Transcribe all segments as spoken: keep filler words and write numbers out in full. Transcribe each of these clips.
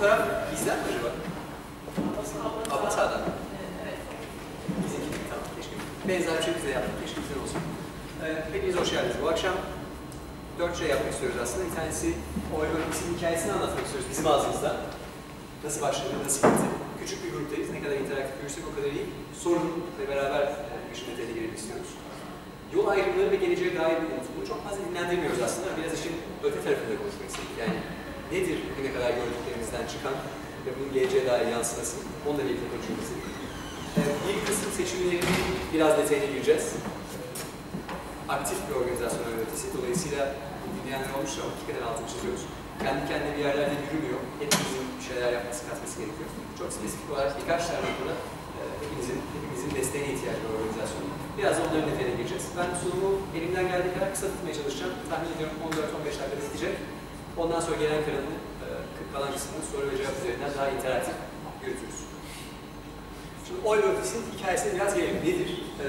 taraf bizden mi acaba? Abbasa'dan. Evet. Bizimki tamam. Keşke. Benzer bir şey bize yaptık. Keşke güzel olsun. Ee, hepiniz hoş geldiniz. Bu akşam dört şey yapmak istiyoruz aslında. Bir tanesi Oygör'ün hikayesini anlatmak istiyoruz bizim ağzımızda. Nasıl başladı, nasıl gitti? Küçük bir gruptayız. Ne kadar interaktif görürsek o kadar iyi. Sorun ve beraber işin detayına girelim istiyoruz. Yol ayrımları ve geleceğe dair bir unut. Bunu çok fazla dinlendirmiyoruz aslında. Biraz işin öte tarafında konuşmak istedik. Yani nedir bugüne kadar gördüklerimizden çıkan ve bunun geleceğe dair yansıması? Onunla birlikte konuşmak istedik. Bir kısım seçimlerini biraz detayına gireceğiz. Aktif bir organizasyon yöneticisi. Dolayısıyla dinleyenler olmuş ama hakikaten altını çiziyoruz. Kendi kendine bir yerlerde yürümüyor. Hepimizin bir şeyler yapması, katması gerekiyor. Çok spesifik olarak birkaç tane noktada hepimizin, hepimizin desteğine ihtiyacı var organizasyonun. Biraz da onların detayına gireceğiz. Ben sunumu elimden geldiği kadar kısa tutmaya çalışacağım. Tahmin ediyorum on dört on beş dakikada bitecek. Ondan sonra gelen kanalın kalan kısmını soru ve cevap üzerinden daha interaktif yürütürüz. Şimdi oy örgütünün hikayesine biraz gelelim. Nedir?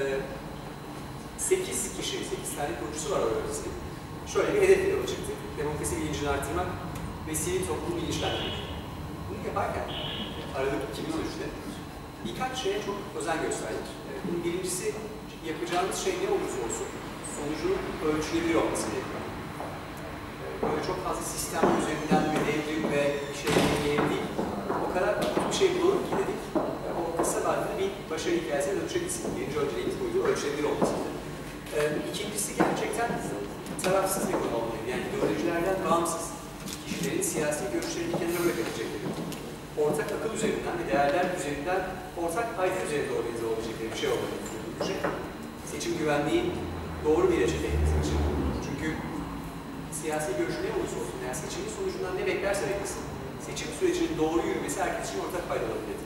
sekiz kişi, sekiz tane kurucusu var oy örgütünün. Şöyle bir hedef yola çıktık. Demokrasi bilincini artırmak ve sivil toplumu bilinçlendirmek. Bunu yaparken Aralık iki bin on üç'te birkaç şeye çok özen gösterdik. Bunun birincisi, yapacağımız şey ne olursa olsun sonucunun ölçülebilir olması gerekiyor. Böyle çok fazla sistem üzerinden bir devrim ve bir şey deneyelim değil. O kadar bir şey bulalım ki dedik. O kısa vadede bir başarı hikayesine dönüşebilsin. Birinci önceliğimiz buydu, ölçülebilir olmasıydı. İkincisi gerçekten tarafsız bir konu olmalıydı. Yani ideolojilerden bağımsız. Kişilerin siyasi görüşlerini kenara bırakabilecekleri. Ortak akıl üzerinden ve değerler üzerinden ortak payda üzerinde organize olabilecekleri bir şey olmalı. Seçim güvenliği doğru bir reçeteydi bizim için. Çünkü siyasi görüşü ne olursa olsun, yani seçimin sonucundan ne beklerse beklesin, seçim sürecinin doğru yürümesi herkes için ortak fayda olabilir.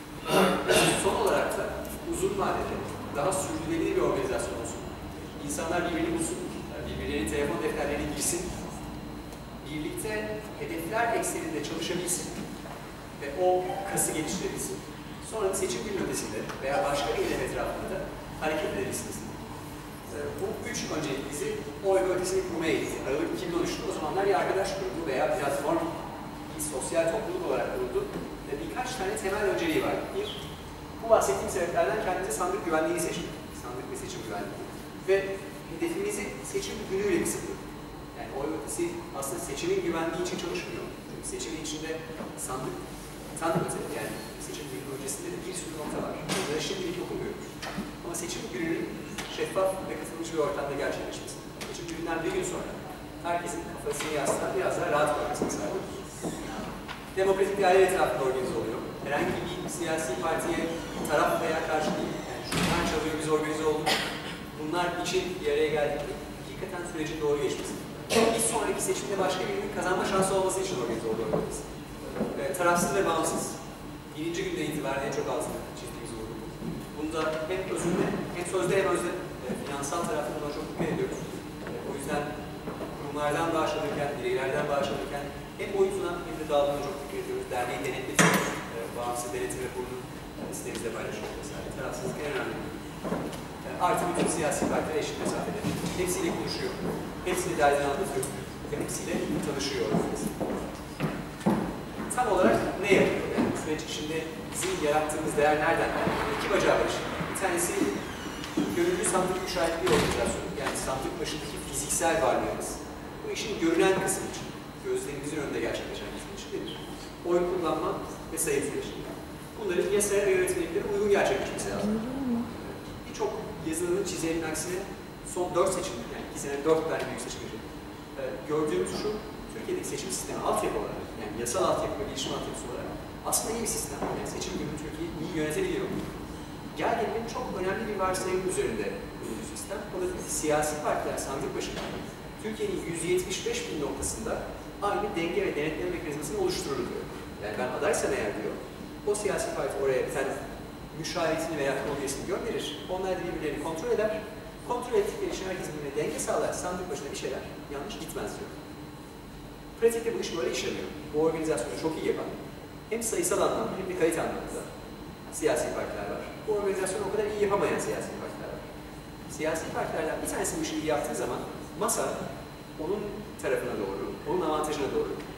Son olarak da uzun vadede daha sürdürülebilir bir organizasyon olsun. İnsanlar birbirini bulsun, birbirlerinin telefon defterlerine girsin, birlikte hedefler ekseninde çalışabilsin ve o kası geliştirebilsin. Sonra seçim günün ötesinde veya başka bir hedef etrafında da hareket edebilirsiniz. Bu üç öncelik bizi oy ötesini kurmaya gitti. Aralık iki bin on üç'te o zamanlar bir arkadaş kuruldu veya platform, bir sosyal topluluk olarak kuruldu ve birkaç tane temel önceliği var. Bir, bu bahsettiğim sebeplerden kendimize sandık güvenliğini seçtik. Sandık ve seçim güvenliği. Ve hedefimizi seçim günüyle kısıtladık. Yani oy ötesi aslında seçimin güvenliği için çalışmıyor. Çünkü seçimin içinde sandık, sandık ötesi yani seçim günü öncesinde de bir sürü nokta var. Onları şimdilik okumuyoruz. Ama seçim gününün şeffaf ve katılımcı bir ortamda gerçekleşmesi. Seçim gününden bir gün sonra herkesin kafasını yastığa biraz daha rahat olmasını sağlıyor. Demokratik değerler etrafında organize oluyor. Herhangi bir siyasi partiye taraf veya karşı değil. Yani şundan çalıyor, biz organize olduk. Bunlar için bir araya geldiğinde hakikaten sürecin doğru geçmesi. Bir sonraki seçimde başka birinin kazanma şansı olması için organize oluyor. E, tarafsız ve bağımsız. Birinci günden itibaren en çok altını çizdiğimiz oldu. Bunda hem özünde, hem sözde hem özde e, finansal tarafını buna çok dikkat ediyoruz. E, o yüzden kurumlardan bağışlanırken, bireylerden bağışlanırken hem boyutuna hem de dağılımına çok dikkat ediyoruz. Derneği denetletiyoruz. E, bağımsız denetim raporunu e, sitemizde paylaşıyoruz vesaire. Tarafsızlık en önemli. E, artı bütün siyasi partiler eşit mesafede. Hepsiyle konuşuyor. Hepsini derdini anlatıyor. Ve hepsiyle tanışıyor. Tam olarak ne yapıyor? Yani bu süreç içinde bizim yarattığımız değer nereden? Yani iki bacağı var. Bir tanesi gönüllü sandık müşahitliği organizasyonu. Yani sandık başındaki fiziksel varlığımız. Bu işin görünen kısmı için, gözlerimizin önünde gerçekleşen kısmı için nedir? Oy kullanma ve sayım süreci. Bunların yasaya ve yönetmeliklere uygun gerçekleşmesi lazım. Birçok yazılının çizenin aksine son dört seçim, yani iki sene dört tane büyük seçim yapacak. Ee, gördüğümüz şu, Türkiye'deki seçim sistemi altyapı olarak, yani yasal altyapı ve gelişim altyapısı olarak aslında iyi bir sistem. Yani seçim günü Türkiye'yi iyi yönetebiliyor. Gel gelelim çok önemli bir varsayım üzerinde kurulu sistem. O da siyasi partiler sandık başında Türkiye'nin yüz yetmiş beş bin noktasında aynı denge ve denetleme mekanizmasını oluşturur diyor. Yani ben adaysam eğer diyor, o siyasi parti oraya bir tane müşahitini veya kongresini gönderir. Onlar da birbirlerini kontrol eder. Kontrol ettikleri için herkesin birbirine denge sağlar. Sandık başında bir şeyler yanlış gitmez diyor. Pratikte bu iş böyle işlemiyor. Bu organizasyonu çok iyi yapan, hem sayısal anlamda hem de kalite anlamda siyasi partiler var. Bu organizasyonu o kadar iyi yapamayan siyasi partiler var. Siyasi partilerden bir tanesi bu işi iyi yaptığı zaman masa onun tarafına doğru, onun avantajına doğru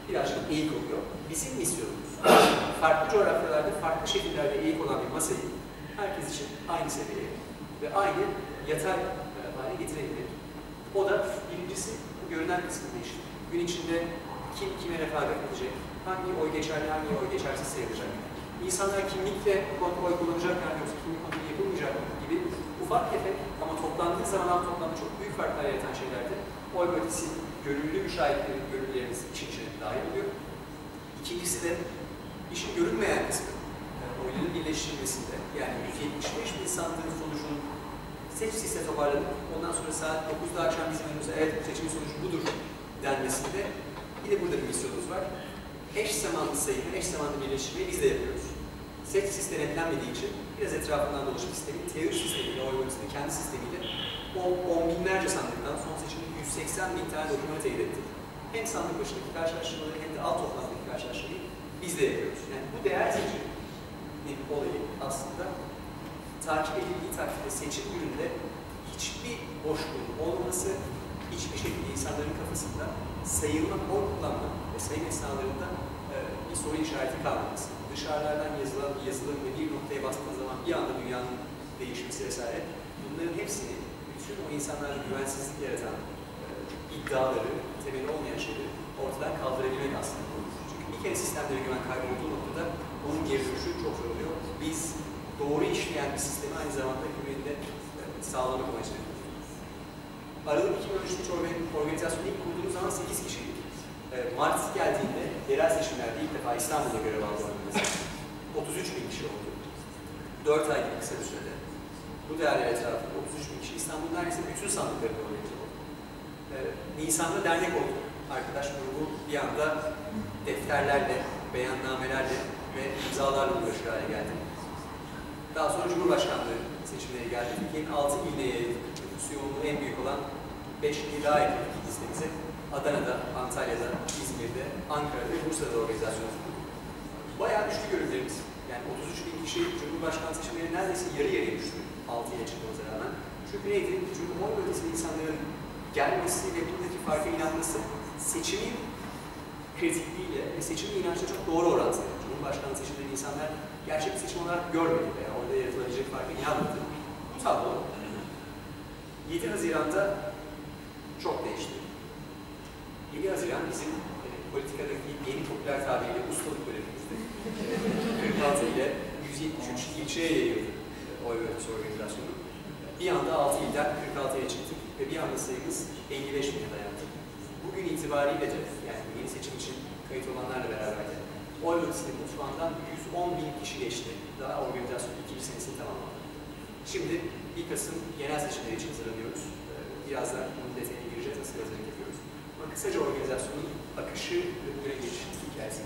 birazcık eğik oluyor. Bizim misyonumuz, farklı coğrafyalarda, farklı şekillerde eğik olan bir masayı herkes için aynı seviyeye ve aynı yatay hale getirebilir. O da birincisi görünen kısmı değişir. Gün içinde kim kime refakat edecek, hangi oy geçerli, hangi oy geçersiz sayılacak, İnsanlar kimlikle oy kullanacaklar yoksa kimlik kontrolü yapılmayacak gibi ufak tefek ama toplandığı zaman toplamda çok büyük farklar yaratan şeylerde oy bölgesi gönüllü müşahitlerin, gönüllülerimiz işin içine dahil oluyor. İkincisi de işin görünmeyen kısmı, oyların birleştirilmesinde, yani yüz yetmiş beş bin sandığın sonucunun seç liste toparlanıp ondan sonra saat dokuzda akşam bizim önümüzde evet bu seçimin sonucu budur denmesinde yine burada bir misyonumuz var. Eş zamanlı sayımı, eş zamanlı birleştirmeyi biz de yapıyoruz. Seç liste denetlenmediği için biraz etrafından dolaşıp sistemin teori sistemiyle, oy bölgesinin kendi sistemiyle o on binlerce sandıktan son seçimde yüz seksen bin tane dokümanı teyit ettik. Hem sandık başındaki karşılaştırmaları hem de alt toplamdaki karşılaştırmayı biz de yapıyoruz. Yani bu değer zincirinin olayı aslında takip edildiği takdirde seçim gününde hiçbir boşluğun olmaması, hiçbir şekilde insanların kafasında sayılma, oy kullanma ve sayım esnalarında e, bir soru işareti kalmaması. Dışarılardan yazılan bir yazılım ve bir noktaya bastığı zaman bir anda dünyanın değişmesi vesaire, bunların hepsini bütün o insanlarda güvensizlik yaratan e, iddiaları, temeli olmayan şeyleri ortadan kaldırabilmek aslında. Çünkü bir kere sistemlere güven kaybolduğu noktada onun geri dönüşü çok zor oluyor. Biz doğru işleyen bir sistemi aynı zamanda güveninde e, sağlamak amacıyla. Aralık iki bin on üç organizasyonu ilk kurduğumuz zaman sekiz kişiydik. E, Mart geldiğinde yerel seçimlerde ilk defa İstanbul'da görev aldı organizasyon. otuz üç bin kişi oldu. dört ay gibi kısa bir sürede. Bu değerler etrafında otuz üç bin kişi İstanbul'un neredeyse bütün sandıklarında organize oldu. E, Nisan'da dernek oldu. Arkadaş grubu bir anda defterlerle, beyannamelerle ve imzalarla uğraşır hale geldi. Daha sonra Cumhurbaşkanlığı seçimleri geldi. Türkiye'nin altı iline yayıldı. Nüfusu yoğunluğu en büyük olan beş ili daha ekledik listemize. Adana'da, Antalya'da, İzmir'de, Ankara'da ve Bursa'da organizasyon kurduk. Bayağı düştü görevlerimiz. Yani otuz üç bin kişi Cumhurbaşkanlığı seçimleri neredeyse yarı yarıya düştü. altı ile çıkmamıza rağmen. Çünkü neydi? Çünkü oy bölgesinde insanların gelmesi ve buradaki farka inanması seçimin kritikliğiyle ve seçimin inançla çok doğru orantılı. Cumhurbaşkanlığı seçimleri insanlar gerçek bir seçim olarak görmedi veya orada yaratılabilecek farkı inanmadı. Bu tablo yedi Haziran'da çok değişti. yedi Haziran bizim e, politikadaki yeni popüler tabiriyle ustalık dönemimizdi. kırk altı ile yüz yetmiş üç ilçeye yayıldı e, oy bölgesi organizasyonu. Bir anda altı ilden kırk altıya çıktık ve bir anda sayımız elli beş bine dayandı. Bugün itibariyle de yani yeni seçim için kayıt olanlarla beraber de oy bölgesinin mutfağından yüz on bin kişi geçti. Daha organizasyonun ikinci senesini tamamladı. Şimdi bir Kasım genel seçimleri için hazırlanıyoruz. Birazdan bunun detayına gireceğiz, nasıl hazırlık yapıyoruz. Ama kısaca organizasyonun akışı ve bugüne geçiş hikayesi.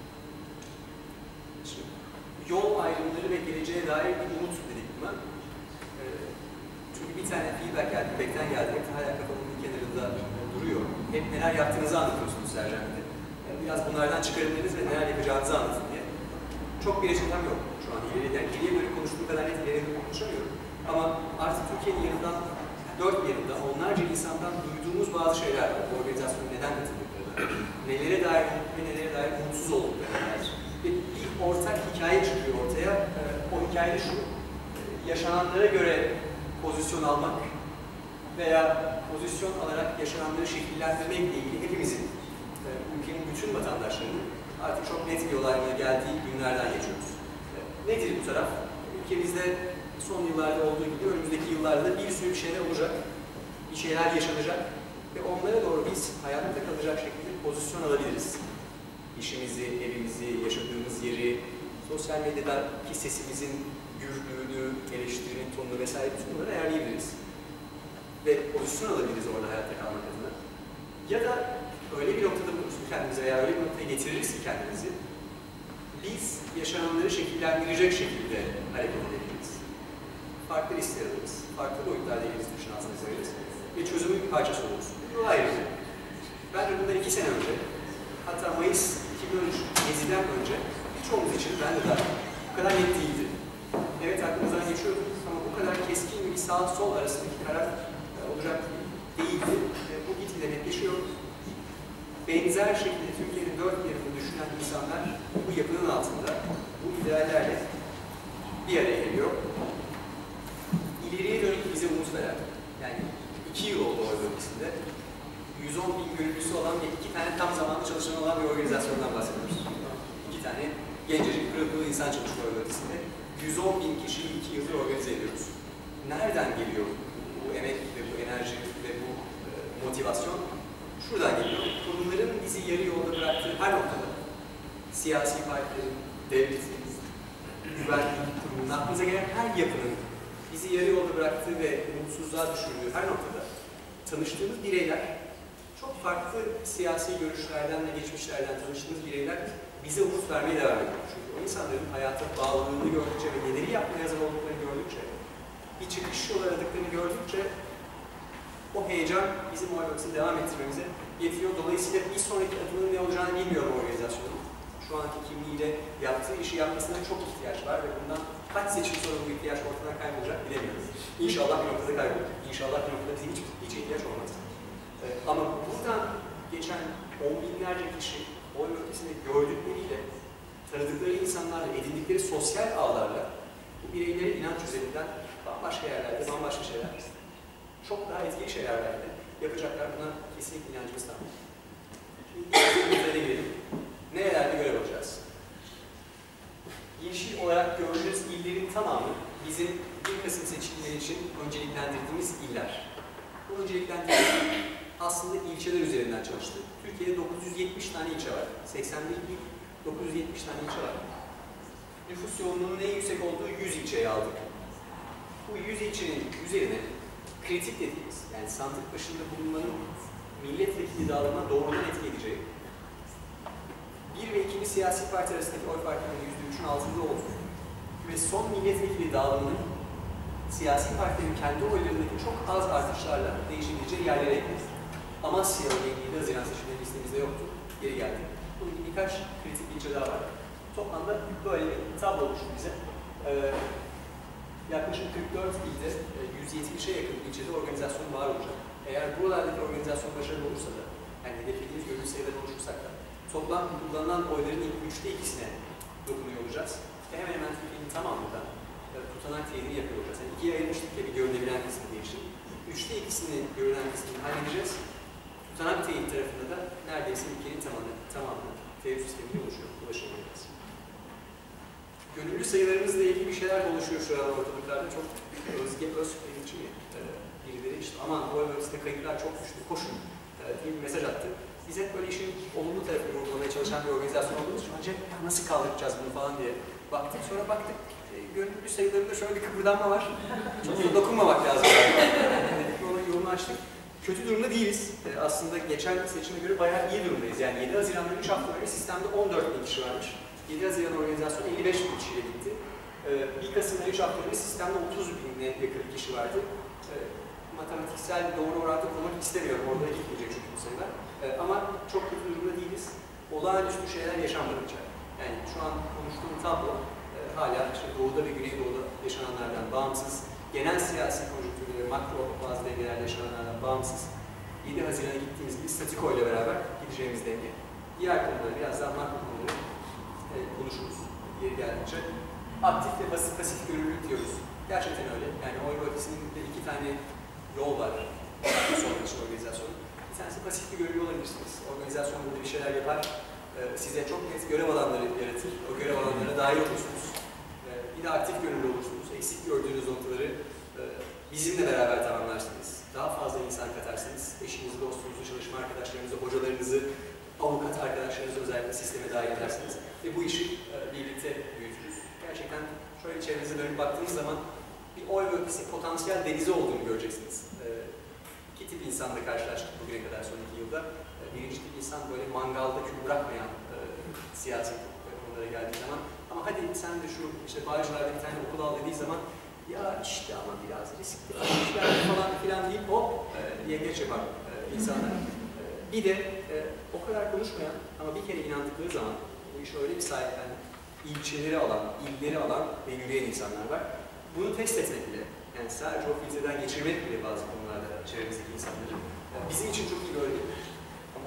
Şimdi, yol ayrımları ve geleceğe dair bir umut dedik buna. Çünkü bir tane feedback geldi, bekten geldi. Hep hala kafamın bir kenarında duruyor. Hep neler yaptığınızı anlatıyorsunuz Sercan Bey. Biraz bunlardan çıkarımlarınız ve neler yapacağınızı anlatın diye. Çok bir reçetem yok şu an. İleri, yani geriye böyle konuştuğum kadar net ileri dönüp konuşamıyorum. Ama artık Türkiye'nin yanından, dört bir yanında onlarca insandan duyduğumuz bazı şeyler var. Bu organizasyona neden katıldıklarını, nelere dair ve nelere dair umutsuz olduklarına dair. Ve bir ortak hikaye çıkıyor ortaya. O hikaye şu, yaşananlara göre pozisyon almak veya pozisyon alarak yaşananları şekillendirmekle ilgili hepimizin, ülkenin bütün vatandaşlarının artık çok net bir yol ayrımına geldiği günlerden geçiyoruz. Nedir bu taraf? Ülkemizde son yıllarda olduğu gibi önümüzdeki yıllarda bir sürü şeyler olacak, bir şeyler yaşanacak ve onlara doğru biz hayatta kalacak şekilde pozisyon alabiliriz. İşimizi, evimizi, yaşadığımız yeri, sosyal medyadaki sesimizin gürlüğünü, eleştirinin tonunu vesaire bütün bunları ayarlayabiliriz. Ve pozisyon alabiliriz orada hayatta kalmak adına. Ya da öyle bir noktada buluruz kendimizi veya öyle bir noktaya getiririz ki kendimizi, biz yaşananları şekillendirecek şekilde hareket edebiliriz. Farklı riskler alırız, farklı boyutlarda elimizi dışına altına koyarız ve çözümün bir parçası oluruz. Bu ayrıca. Bence bundan iki sene önce, hatta Mayıs iki bin on üç Gezi'den önce birçoğumuz için ben de dahil bu kadar net değildi. Evet aklımızdan geçiyordu ama bu kadar keskin bir sağ sol arasındaki karar olacak değildi. Bu gitgide netleşiyor. benzer şekilde Türkiye'nin dört bir yanında düşünen insanlar bu yapının altında, bu ideallerle bir araya geliyor. İleriye dönük bize umut veren, yani iki yıl oldu o bölgesinde, yüz on bin gönüllüsü olan ve iki tane tam zamanlı çalışan olan bir organizasyondan bahsediyoruz. İki tane gencecik pırıl pırıl insan çalışıyor o bölgesinde. yüz on bin kişiyi iki yıldır organize ediyoruz. Nereden geliyor bu emek ve bu enerji ve bu e, motivasyon? Şuradan geliyor. Kurumların bizi yarı yolda bıraktığı her noktada, siyasi partilerin, devletin, güvenlik kurumunun, aklınıza gelen her yapının bizi yarı yolda bıraktığı ve umutsuzluğa düşürdüğü her noktada tanıştığımız bireyler, çok farklı siyasi görüşlerden ve geçmişlerden tanıştığımız bireyler bize umut vermeye devam ediyor. Çünkü o insanların hayata bağlılığını gördükçe ve neleri yapmaya hazır olduklarını gördükçe, bir çıkış yolu aradıklarını gördükçe o heyecan bizim o organizasyonu devam ettirmemize yetiyor. Dolayısıyla bir sonraki adımın ne olacağını bilmiyorum organizasyonun. Şu anki kimliğiyle yaptığı işi yapmasına çok ihtiyaç var ve bundan kaç seçim sonra bu ihtiyaç ortadan kaybolacak bilemiyoruz. İnşallah bir noktada kaybolur. İnşallah bir noktada bize hiç, hiç ihtiyaç olmaz. Ee, ama buradan geçen on binlerce kişi o ötesinde gördükleriyle, tanıdıkları insanlarla, edindikleri sosyal ağlarla bu bireylere inanç üzerinden bambaşka yerlerde, bambaşka şeyler, çok daha etkili şeyler belki de yapacaklar. Buna kesinlikle inancımız tam. Şimdi bir girelim. Nerelerde görev alacağız? Yeşil olarak gördüğünüz illerin tamamı bizim bir Kasım seçimleri için önceliklendirdiğimiz iller. Bu önceliklendirdiğimiz aslında ilçeler üzerinden çalıştık. Türkiye'de dokuz yüz yetmiş tane ilçe var. seksen bir il, dokuz yüz yetmiş tane ilçe var. Nüfus yoğunluğunun en yüksek olduğu yüz ilçeyi aldık. Bu yüz ilçenin üzerine kritik dediğimiz, yani sandık başında bulunmanın milletvekili dağılımına doğrudan etki edeceği, bir ve ikinci siyasi parti arasındaki oy farkının yüzde üçün altında olduğu ve son milletvekili dağılımının siyasi partilerin kendi oylarındaki çok az artışlarla değişebileceği yerlere ekledik. Amasya örneğin yedi Haziran seçimleri listemizde yoktu, geri geldi. Bunun gibi birkaç kritik ilçe daha var. Toplamda böyle bir tablo oluştu bize. Ee, yaklaşık kırk dört ilde yüz yetmişe yakın ilçede organizasyon var olacak. Eğer buralardaki organizasyon başarılı olursa da, yani hedeflediğimiz gönüllü sayıdan oluşursak da, toplam kullanılan oyların ilk üçte ikisine dokunuyor olacağız. Ve hemen hemen Türkiye'nin tamamında e, tutanak teyidini yapıyor olacağız. Yani ikiye ayırmıştık ya bir görünebilen kısmı diye için. Üçte ikisini görünen kısmını halledeceğiz. Tutanak teyit tarafında da neredeyse ülkenin tamamını, tamamını teyit sistemiyle oluşuyor, ulaşamayacağız. Gönüllü sayılarımızla ilgili bir şeyler oluşuyor şu an ortalıklarda. Çok özge, öz verici mi? E, birileri işte aman bu bölgesinde kayıtlar çok düştü, koşun e, diye bir mesaj attı. Biz hep böyle işin olumlu tarafını vurgulamaya çalışan bir organizasyon olduğumuz için önce nasıl kaldıracağız bunu falan diye baktık. Sonra baktık, e, gönüllü sayılarında şöyle bir kıpırdanma var. Çok da dokunmamak lazım. Yani ona yolunu açtık. Kötü durumda değiliz. E, aslında geçen seçime göre bayağı iyi durumdayız. Yani yedi Haziran'da üç hafta önce sistemde on dört bin kişi varmış. yedi Haziran organizasyonu elli beş bin kişiyle gitti. E, bir Kasım'da üç hafta önce sistemde otuz bin'e yakın kişi vardı. E, matematiksel doğru orantı kurmak istemiyorum. Orada gitmeyecek çünkü bu sayılar. Ee, ama çok kötü durumda değiliz. Olağanüstü şeyler yaşanmadıkça. Yani şu an konuştuğum tablo e, hala işte Doğu'da ve Güneydoğu'da yaşananlardan bağımsız, genel siyasi konjonktürde ve makro bazı dengelerde yaşananlardan bağımsız, yedi Haziran'a gittiğimiz gibi statiko ile beraber gideceğimiz denge. Diğer konuları, biraz daha makro konuları e, konuşuruz yeri geldikçe. Aktif ve pasif, pasif gönüllülük diyoruz. Gerçekten öyle. Yani oy bölgesinin de iki tane yol var. Sonraki için organizasyonu. Bir tanesi pasif bir gönüllü olabilirsiniz. Organizasyon burada bir şeyler yapar. Ee, size çok net görev alanları yaratır. O görev alanlarına dahil olursunuz. Ee, bir de aktif gönüllü olursunuz. Eksik gördüğünüz noktaları e, bizimle beraber tamamlarsınız. Daha fazla insan katarsınız. Eşinizi, dostunuzu, çalışma arkadaşlarınızı, hocalarınızı, avukat arkadaşlarınızı özellikle sisteme dahil edersiniz. Ve bu işi e, birlikte büyütürüz. Gerçekten şöyle çevrenize dönüp baktığınız zaman bir oy bölgesi potansiyel denizi olduğunu göreceksiniz. Ee, iki tip insanla karşılaştık bugüne kadar son iki yılda. Ee, birinci tip insan böyle mangalda kül bırakmayan e, siyasi konulara geldiği zaman ama hadi sen de şu işte Bağcılar'da bir tane okul al dediği zaman ya işte ama biraz riskli işler falan filan deyip hop e, diye geç yapar e, insanlar. E, bir de e, o kadar konuşmayan ama bir kere inandıkları zaman bu iş öyle bir sahiplen ilçeleri alan, illeri alan ve yürüyen insanlar var. Bunu test etmek bile, yani sadece o filtreden geçirmek bile bazı konularda çevremizdeki insanları yani bizim için çok iyi bir örnek. Ama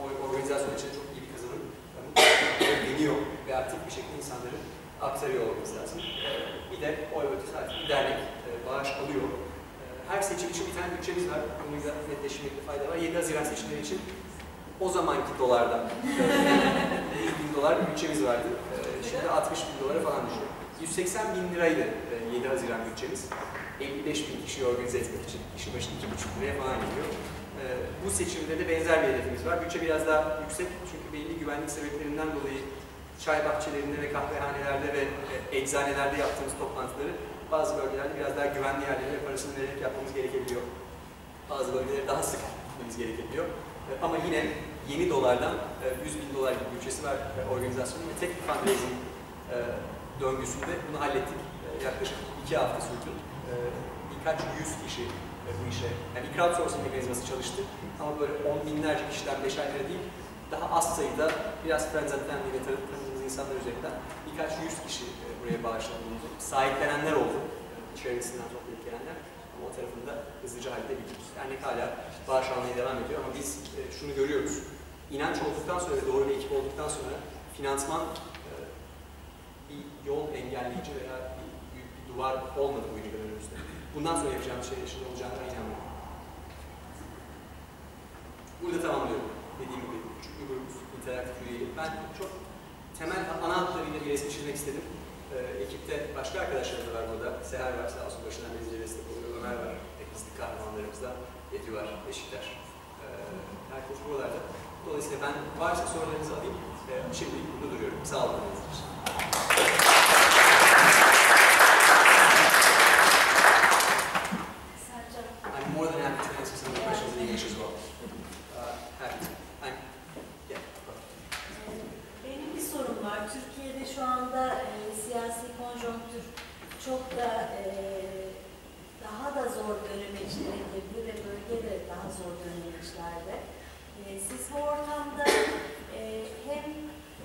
organizasyon için çok iyi bir kazanım deniyor ve aktif bir şekilde insanları aktarıyor olması lazım. Bir de oy ötesi artık bir dernek bağış alıyor. Her seçim için bir tane bütçemiz var. Bunu da netleştirmekte fayda var. yedi Haziran seçimleri için o zamanki dolardan yüz bin dolar bir bütçemiz vardı. Şimdi altmış bin dolara falan düşüyor. yüz seksen bin liraydı yedi Haziran bütçemiz. elli beş bin kişiyi organize etmek için kişi başına iki buçuk liraya falan gidiyor. Bu seçimde de benzer bir hedefimiz var. Bütçe biraz daha yüksek çünkü belli güvenlik sebeplerinden dolayı çay bahçelerinde ve kahvehanelerde ve eczanelerde yaptığımız toplantıları bazı bölgelerde biraz daha güvenli yerlere ve parasını vererek yapmamız gerekebiliyor. Bazı bölgelerde daha sık gitmemiz gerekebiliyor. Ama yine yeni dolardan yüz bin dolar gibi bütçesi var organizasyonun ve tek bir fundraising döngüsünde bunu hallettik. Yaklaşık iki hafta sürdü. Birkaç yüz kişi bu işe, yani bir crowdsourcing mekanizması çalıştı. Ama böyle on binlerce kişiden beşer lira değil, daha az sayıda biraz friends and family ve tanıdığımız insanlar üzerinden birkaç yüz kişi buraya bağışladı. Sahiplenenler oldu. Çevresinden toplayıp gelenler. Ama o tarafında hızlıca halledebiliyoruz. Yani hala bağış almaya devam ediyor ama biz şunu görüyoruz. İnanç olduktan sonra ve doğru bir ekip olduktan sonra finansman bir yol engelleyici veya bir büyük bir duvar olmadı bu ülkeler önümüzde. Bundan sonra yapacağımız şeyler için olacağına inanmıyorum. Burada tamamlıyorum. Dediğim gibi küçük bir grup, interaktif üyeyi. Ben çok temel ana hatlarıyla bir resim çizmek istedim. Ee, ekipte başka arkadaşlarım da var burada. Seher var, sağ olsun başından beri destek oluyor. Ömer var, teknistik kahramanlarımızda. Eti var, Beşiktaş. Ee, herkes buralarda. Dolayısıyla ben varsa sorularınızı alayım. Ee, şimdi burada duruyorum. Sağ olun. I'm more than happy to answer some of the questions in English as well. Uh, happy. I'm, yeah. Benim bir sorum var. Türkiye'de şu anda e, siyasi konjonktür çok da e, daha da zor dönemeçlere girdi ve bölgede daha zor dönemeçlerde. E, siz bu ortamda e, hem e,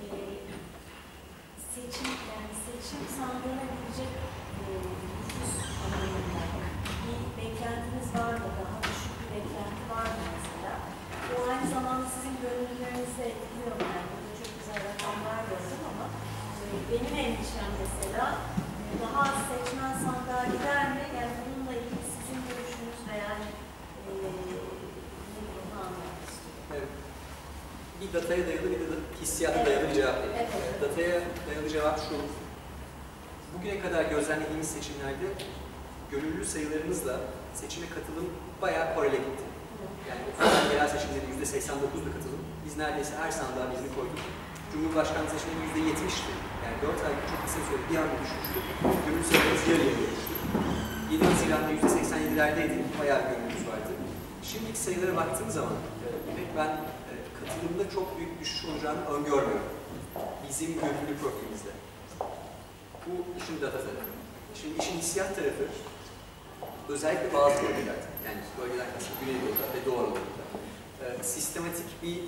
seçim yani seçim sandığına girecek e, nüfus anlamında bir beklentiniz var mı? Daha düşük bir beklenti var mı mesela? Bu aynı zamanda sizin gönüllülerinizi etkiliyor mu? Yani burada çok güzel rakamlar gördüm ama e, benim endişem mesela e, daha az seçmen sandığa gider mi? Yani bununla ilgili sizin görüşünüz veya e, ne bunu anlamak istiyorum. Evet. Bir dataya dayalı bir de hissiyata dayalı bir cevap değil. Evet. Evet. Dataya dayalı cevap şu. Bugüne kadar gözlemlediğimiz seçimlerde gönüllü sayılarımızla seçime katılım bayağı korele gitti. Yani otuzdan yerel seçimleri yüzde seksen dokuzdu katılım. Biz neredeyse her sandığa birini koyduk. Cumhurbaşkanlığı seçimleri yüzde yetmişti. Yani dört aylık çok kısa süre bir anda düşmüştü. Gönüllü sayılarımız yarıya düşmüştü. yedi Haziran'da yüzde seksen yedilerdeydi. Bayağı gönüllümüz vardı. Şimdiki sayılara baktığım zaman ben katılımda çok büyük düşüş olacağını öngörmüyorum. Bizim gönüllü profilimizde. Bu işin data tarafı. Şimdi işin hissiyat tarafı özellikle bazı bölgelerde, yani bölgeler kısmı Güneydoğu'da ve Doğu Anadolu'da e, sistematik bir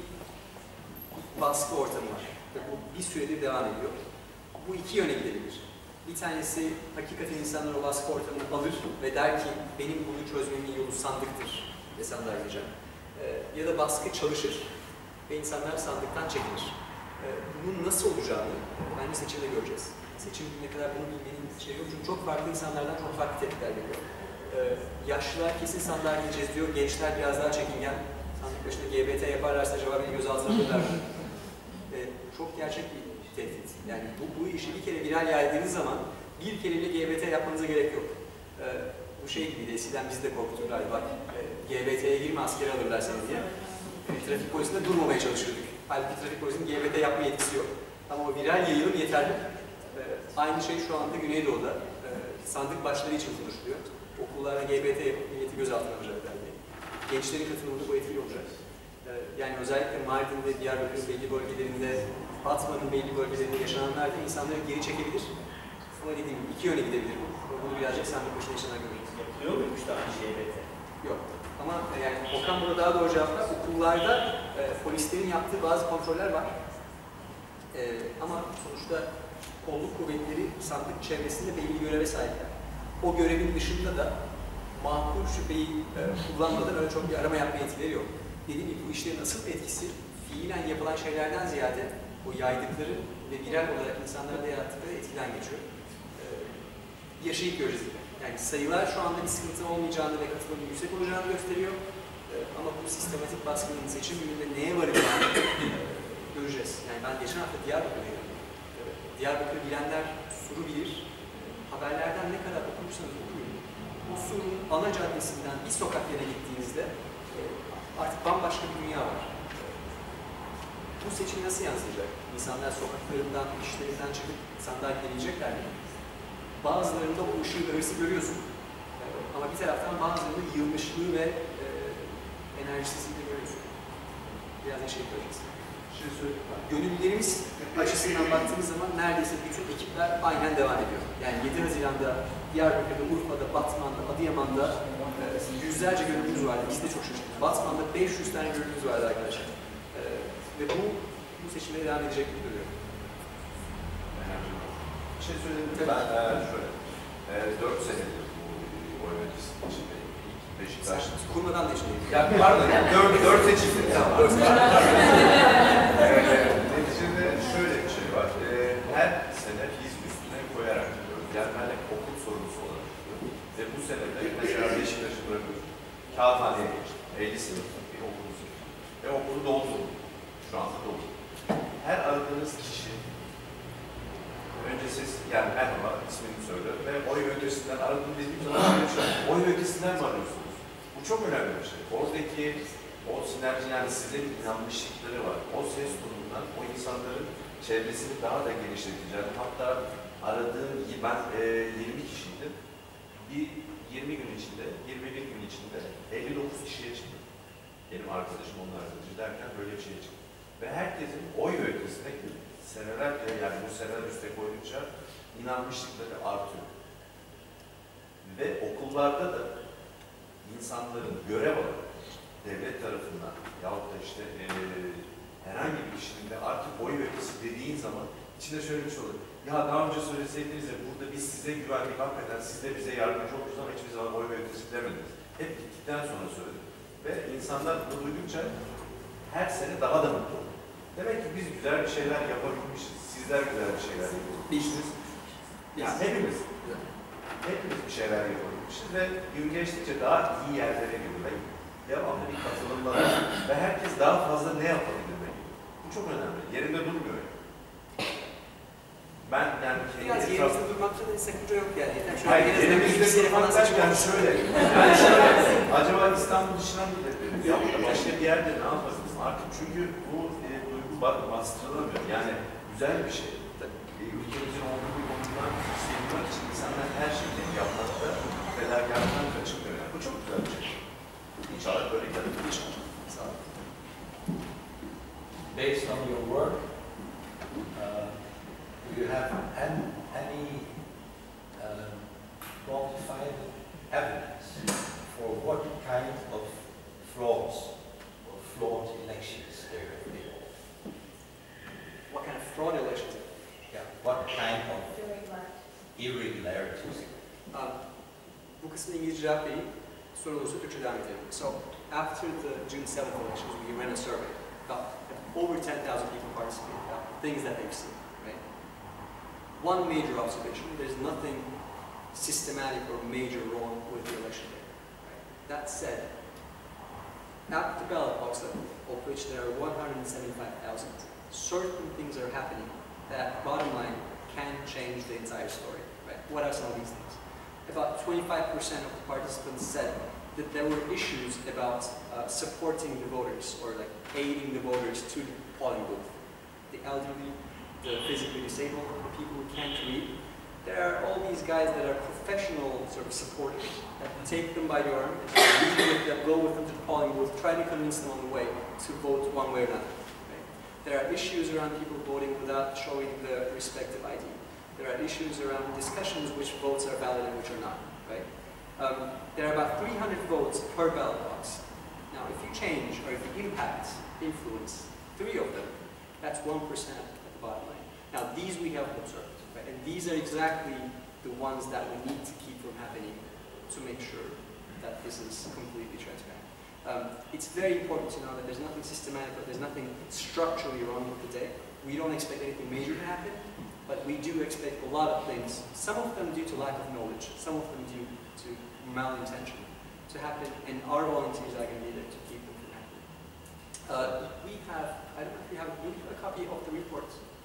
baskı ortamı var. Ve bu bir süredir devam ediyor. Bu iki yöne gidebilir. Bir tanesi hakikaten insanlar o baskı ortamını alır ve der ki benim bunu çözmemin yolu sandıktır ve sandığa gideceğim. E, ya da baskı çalışır ve insanlar sandıktan çekilir. E, bunun nasıl olacağını e, bence seçimde göreceğiz. Seçim ne kadar bunu bilmenin şey yok çünkü çok farklı insanlardan çok farklı tepkiler geliyor. Ee, yaşlılar kesin sandığa gideceğiz diyor, gençler biraz daha çekingen. Sandık başında G B T yaparlarsa acaba beni gözaltına alırlar mı? Ee, çok gerçek bir tehdit. Yani bu, bu işi bir kere viral yaydığınız zaman bir kereyle G B T yapmanıza gerek yok. Ee, bu şey gibiydi, eskiden bizi de korkuturlardı bak. E, G B T'ye girme askere alırlar seni diye. E, trafik polisinde durmamaya çalışıyorduk. Halbuki trafik polisinin G B T yapma yetkisi yok. Ama o viral yayılım yeterli. E, aynı şey şu anda Güneydoğu'da e, sandık başları için konuşuluyor. Okullarda G B T yapıp milleti gözaltına alacaklar diye. Gençlerin katılımında bu etkili olacak. Ee, yani özellikle Mardin'de, Diyarbakır'ın belli bölgelerinde, Batman'ın belli bölgelerinde yaşananlarda insanları geri çekebilir. Ama dediğim gibi iki yöne gidebilir bu. Bunu birazcık sandık başına yaşanan görürüz. Yapılıyor muymuş daha G B T? Yok. Ama yani Okan burada daha doğru cevaplar. Okullarda e, polislerin yaptığı bazı kontroller var. E, ama sonuçta kolluk kuvvetleri sandık çevresinde belli göreve sahipler. O görevin dışında da makul şüpheyi e, kullanmadan öyle çok bir arama yapma yetkileri yok. Dediğim gibi bu işlerin asıl etkisi fiilen yapılan şeylerden ziyade o yaydıkları ve birer olarak insanlarda yarattıkları etkiden geçiyor. Ee, yaşayıp göreceğiz gibi. Yani sayılar şu anda bir sıkıntı olmayacağını ve katılımın yüksek olacağını gösteriyor. Ee, ama bu sistematik baskının seçim gününde neye varacağını e, göreceğiz. Yani ben geçen hafta Diyarbakır'daydım. Ee, Diyarbakır bilenler Sur'u bilir. Ee, haberlerden ne kadar okursanız okuyun. O Sur'un ana caddesinden bir sokak yere gittiğinizde e, artık bambaşka bir dünya var. Bu seçim nasıl yansıyacak? İnsanlar sokaklarından, işlerinden çıkıp sandalyeye gelecekler mi? Bazılarında o ışığı ve hırsı görüyorsun. Ama bir taraftan bazılarında yılmışlığı ve e, enerjisizliği de görüyorsun. Biraz da şey göreceğiz. Şimdi söyleyeyim. Gönüllülerimiz açısından baktığımız zaman neredeyse bütün ekipler aynen devam ediyor. Yani yedi Haziran'da Diyarbakır'da, Urfa'da, Batman'da, Adıyaman'da e, yüzlerce gönüllümüz vardı. Biz de çok şaşırdık. Batman'da beş yüz tane gönüllümüz vardı arkadaşlar. E, ve bu, bu seçimlere devam edecek gibi duruyor. Bir şey söyledim. Ben e, şöyle, e, dört senedir bu oy öncesi içindeyim. İlk Beşiktaş. Sen kurmadan da içindeyim. Ya pardon, yani dört, dört seçimdir. Tamam. e, neticede şöyle bir şey var. E, her sene biz üstüne koyarak gidiyoruz. Yani ben hep okul sorumlusu olarak gidiyorum. Ve bu sene de mesela Beşiktaş'ı bırakıyoruz. Kağıthane'ye geçtim. elli sınıflık bir okulumuz. Ve okulu doldurdum. Şu anda dolu. Her aradığınız kişi önce siz, yani merhaba, ismini söyle ve oy ötesinden aradığım dediğim zaman şöyle bir şey, oy ötesinden mi arıyorsunuz? Bu çok önemli bir şey. Oradaki o sinerji, yani sizin inanmışlıkları var. O ses tonundan o insanların çevresini daha da genişleteceğim. Hatta aradığım, ben e, yirmi kişiydim. Bir yirmi gün içinde, yirmi bir gün içinde elli dokuz kişiye çıktım. Benim arkadaşım, onun arkadaşı derken böyle bir şey çıktı. Ve herkesin oy ötesine senelerce, yani bu seneler üstte koydukça inanmışlıkları artıyor. Ve okullarda da insanların görev alıp devlet tarafından yahut da işte e, herhangi bir kişinin de artık oy ötesi dediğin zaman içinde şöyle bir şey olur. Ya daha önce söyleseydiniz ya burada biz size güvendik, hakikaten siz de bize yardımcı oldunuz ama hiçbir zaman oy ötesi demediniz. Hep gittikten sonra söyledim. Ve insanlar bunu duydukça her sene daha da mutlu olur. Demek ki biz güzel bir şeyler yapabilmişiz. Sizler güzel bir şeyler yapabilmişsiniz. Yani hepimiz, hepimiz bir şeyler yapabilmişiz ve gün geçtikçe daha iyi yerlere girmek, devamlı bir katılımlar ve herkes daha fazla ne yapabilmek. Bu çok önemli. Yerinde durmuyor. Ben yani kendi biraz etrafı... yerimizde durmakta da sakınca yok yani. yani Hayır, yerimizde durmak derken şöyle. Yani şöyle, acaba İstanbul dışına mı gidebiliriz? Ya da başka bir yerde ne yapabiliriz? Artık çünkü bu e, duygu bastırılamıyor. Yani güzel bir şey. E, ülkemizin olduğu bir konudan isteyebilmek için insanlar her şeyi yapmakta fedakarlıktan kaçınmıyor. Yani. Bu çok güzel bir şey. İnşallah böyle gidebilir. Sağ olun. Based on your work, uh, do you have any, any uh, quantified evidence for what kind of frauds or flawed elections there have been? What kind of fraud elections? Yeah, what kind of irregularities? Um, bu kısmı İngilizce cevap vereyim. Soru olursa Türkçe devam edelim. So, after the June seventh elections, we ran a survey. About over ten thousand people participated about things that they've seen, right? One major observation, there's nothing systematic or major wrong with the election day. Right? That said, at the ballot box level, of which there are one hundred seventy-five thousand, certain things are happening that, bottom line, can change the entire story. Right? What are some of these things? About twenty-five percent of the participants said that there were issues about uh, supporting the voters or like aiding the voters to the polling booth. The elderly, the physically disabled, the people who can't read. There are all these guys that are professional sort of supporters that take them by the arm, that go with them to the polling booth, try to convince them on the way to vote one way or another. Right? There are issues around people voting without showing the respective I D. There are issues around discussions which votes are valid and which are not. Right? Um, there are about three hundred votes per ballot box. Now, if you change or if you impact, influence three of them, that's one percent at the bottom line. Now, these we have observed, right? And these are exactly the ones that we need to keep from happening to make sure that this is completely transparent. Um, it's very important to know that there's nothing systematic, or there's nothing structurally wrong with the day. We don't expect anything major to happen, but we do expect a lot of things, some of them due to lack of knowledge, some of them due to malintention, to happen, and our volunteers are going to be there to keep them from happening. Uh, we have, I don't know if we have, we have a copy of the report.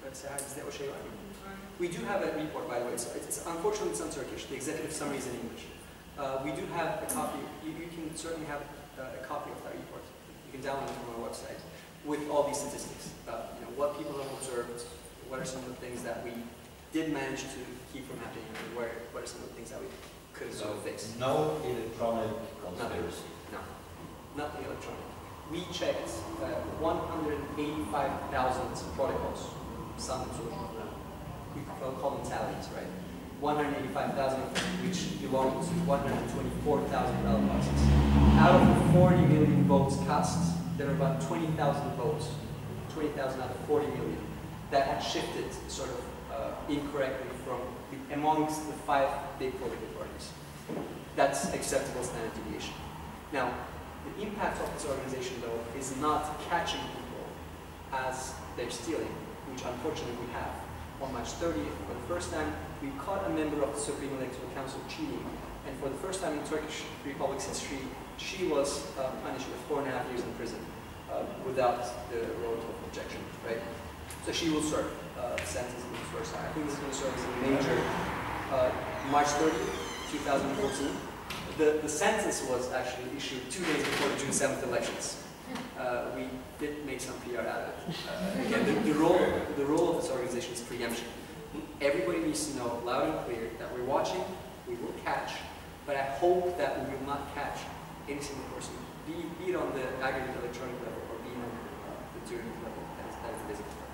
We do have a report, by the way, so it's, it's unfortunately it's on Turkish, the executive summary is in English. Uh, we do have a copy, you, you can certainly have uh, a copy of that report. You can download it from our website with all these statistics about you know, what people have observed, what are some of the things that we did manage to keep from happening, and where, what are some of the things that we could have So sort of fixed. no electronic conspiracy. No, nothing electronic. We checked uh, one hundred eighty-five thousand protocols, some sort of, uh, we call them tallies, right? one hundred eighty-five thousand of them, which belong to one hundred twenty-four thousand ballot boxes. Out of the forty million votes cast, there are about twenty thousand votes, twenty thousand out of forty million, that had shifted sort of uh, incorrectly from amongst the five big political parties. That's acceptable standard deviation. Now, the impact of this organization, though, is not catching people as they're stealing, which unfortunately we have. On March thirtieth, for the first time, we caught a member of the Supreme Electoral Council cheating, and for the first time in Turkish Republic's history, she was uh, punished with four and a half years in prison uh, without the road of objection, right? So she will serve uh, sentence in the first time. I think this is going to serve as a major uh, March thirtieth, two thousand fourteen. The, the sentence was actually issued two days before the June seventh elections. Uh, we did make some P R out of it. Uh, again, the, the, role, the role of this organization is preemption. Everybody needs to know loud and clear that we're watching, we will catch, but I hope that we will not catch any single person, be, be it on the aggregate electronic level or be it on uh, the jury level, that is, that is the basic part.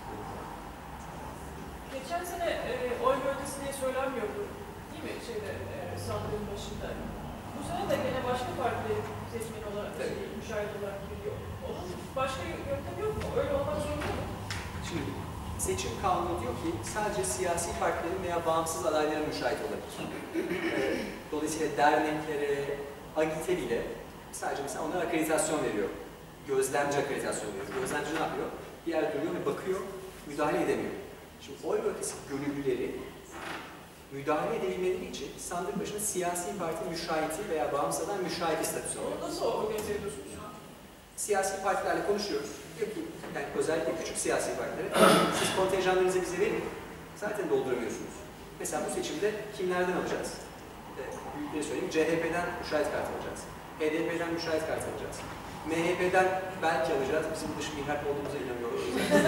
Geçen sene e, oy bölgesi diye söylenmiyordu, değil mi şeyde, e, sandığın başında? Bu sene de gene başka parti seçmeni olarak, evet. şey, müşahit olarak geliyor. Onun başka yöntemi yok mu? Öyle olmak zorunda mı? Şimdi, seçim kanunu diyor ki sadece siyasi partilerin veya bağımsız adayların müşahit olabilir. Dolayısıyla derneklere, agite bile sadece mesela onlara akreditasyon veriyor. Gözlemci akreditasyon veriyor. Gözlemci ne yapıyor? Bir yerde duruyor ve bakıyor, müdahale edemiyor. Şimdi oy bölgesi gönüllüleri müdahale edebilmeleri için sandık başına siyasi parti müşahiti veya bağımsız aday müşahit statüsü alıyor. Nasıl organize ediyorsunuz? Siyasi partilerle konuşuyoruz. Diyor ki, yani özellikle küçük siyasi partilere, siz kontenjanlarınızı bize verin, zaten dolduramıyorsunuz. Mesela bu seçimde kimlerden alacağız? Ee, büyükleri söyleyeyim, C H P'den müşahit kartı alacağız. H D P'den müşahit kartı alacağız. M H P'den belki alacağız, bizim dış mihrap olduğumuza inanıyoruz.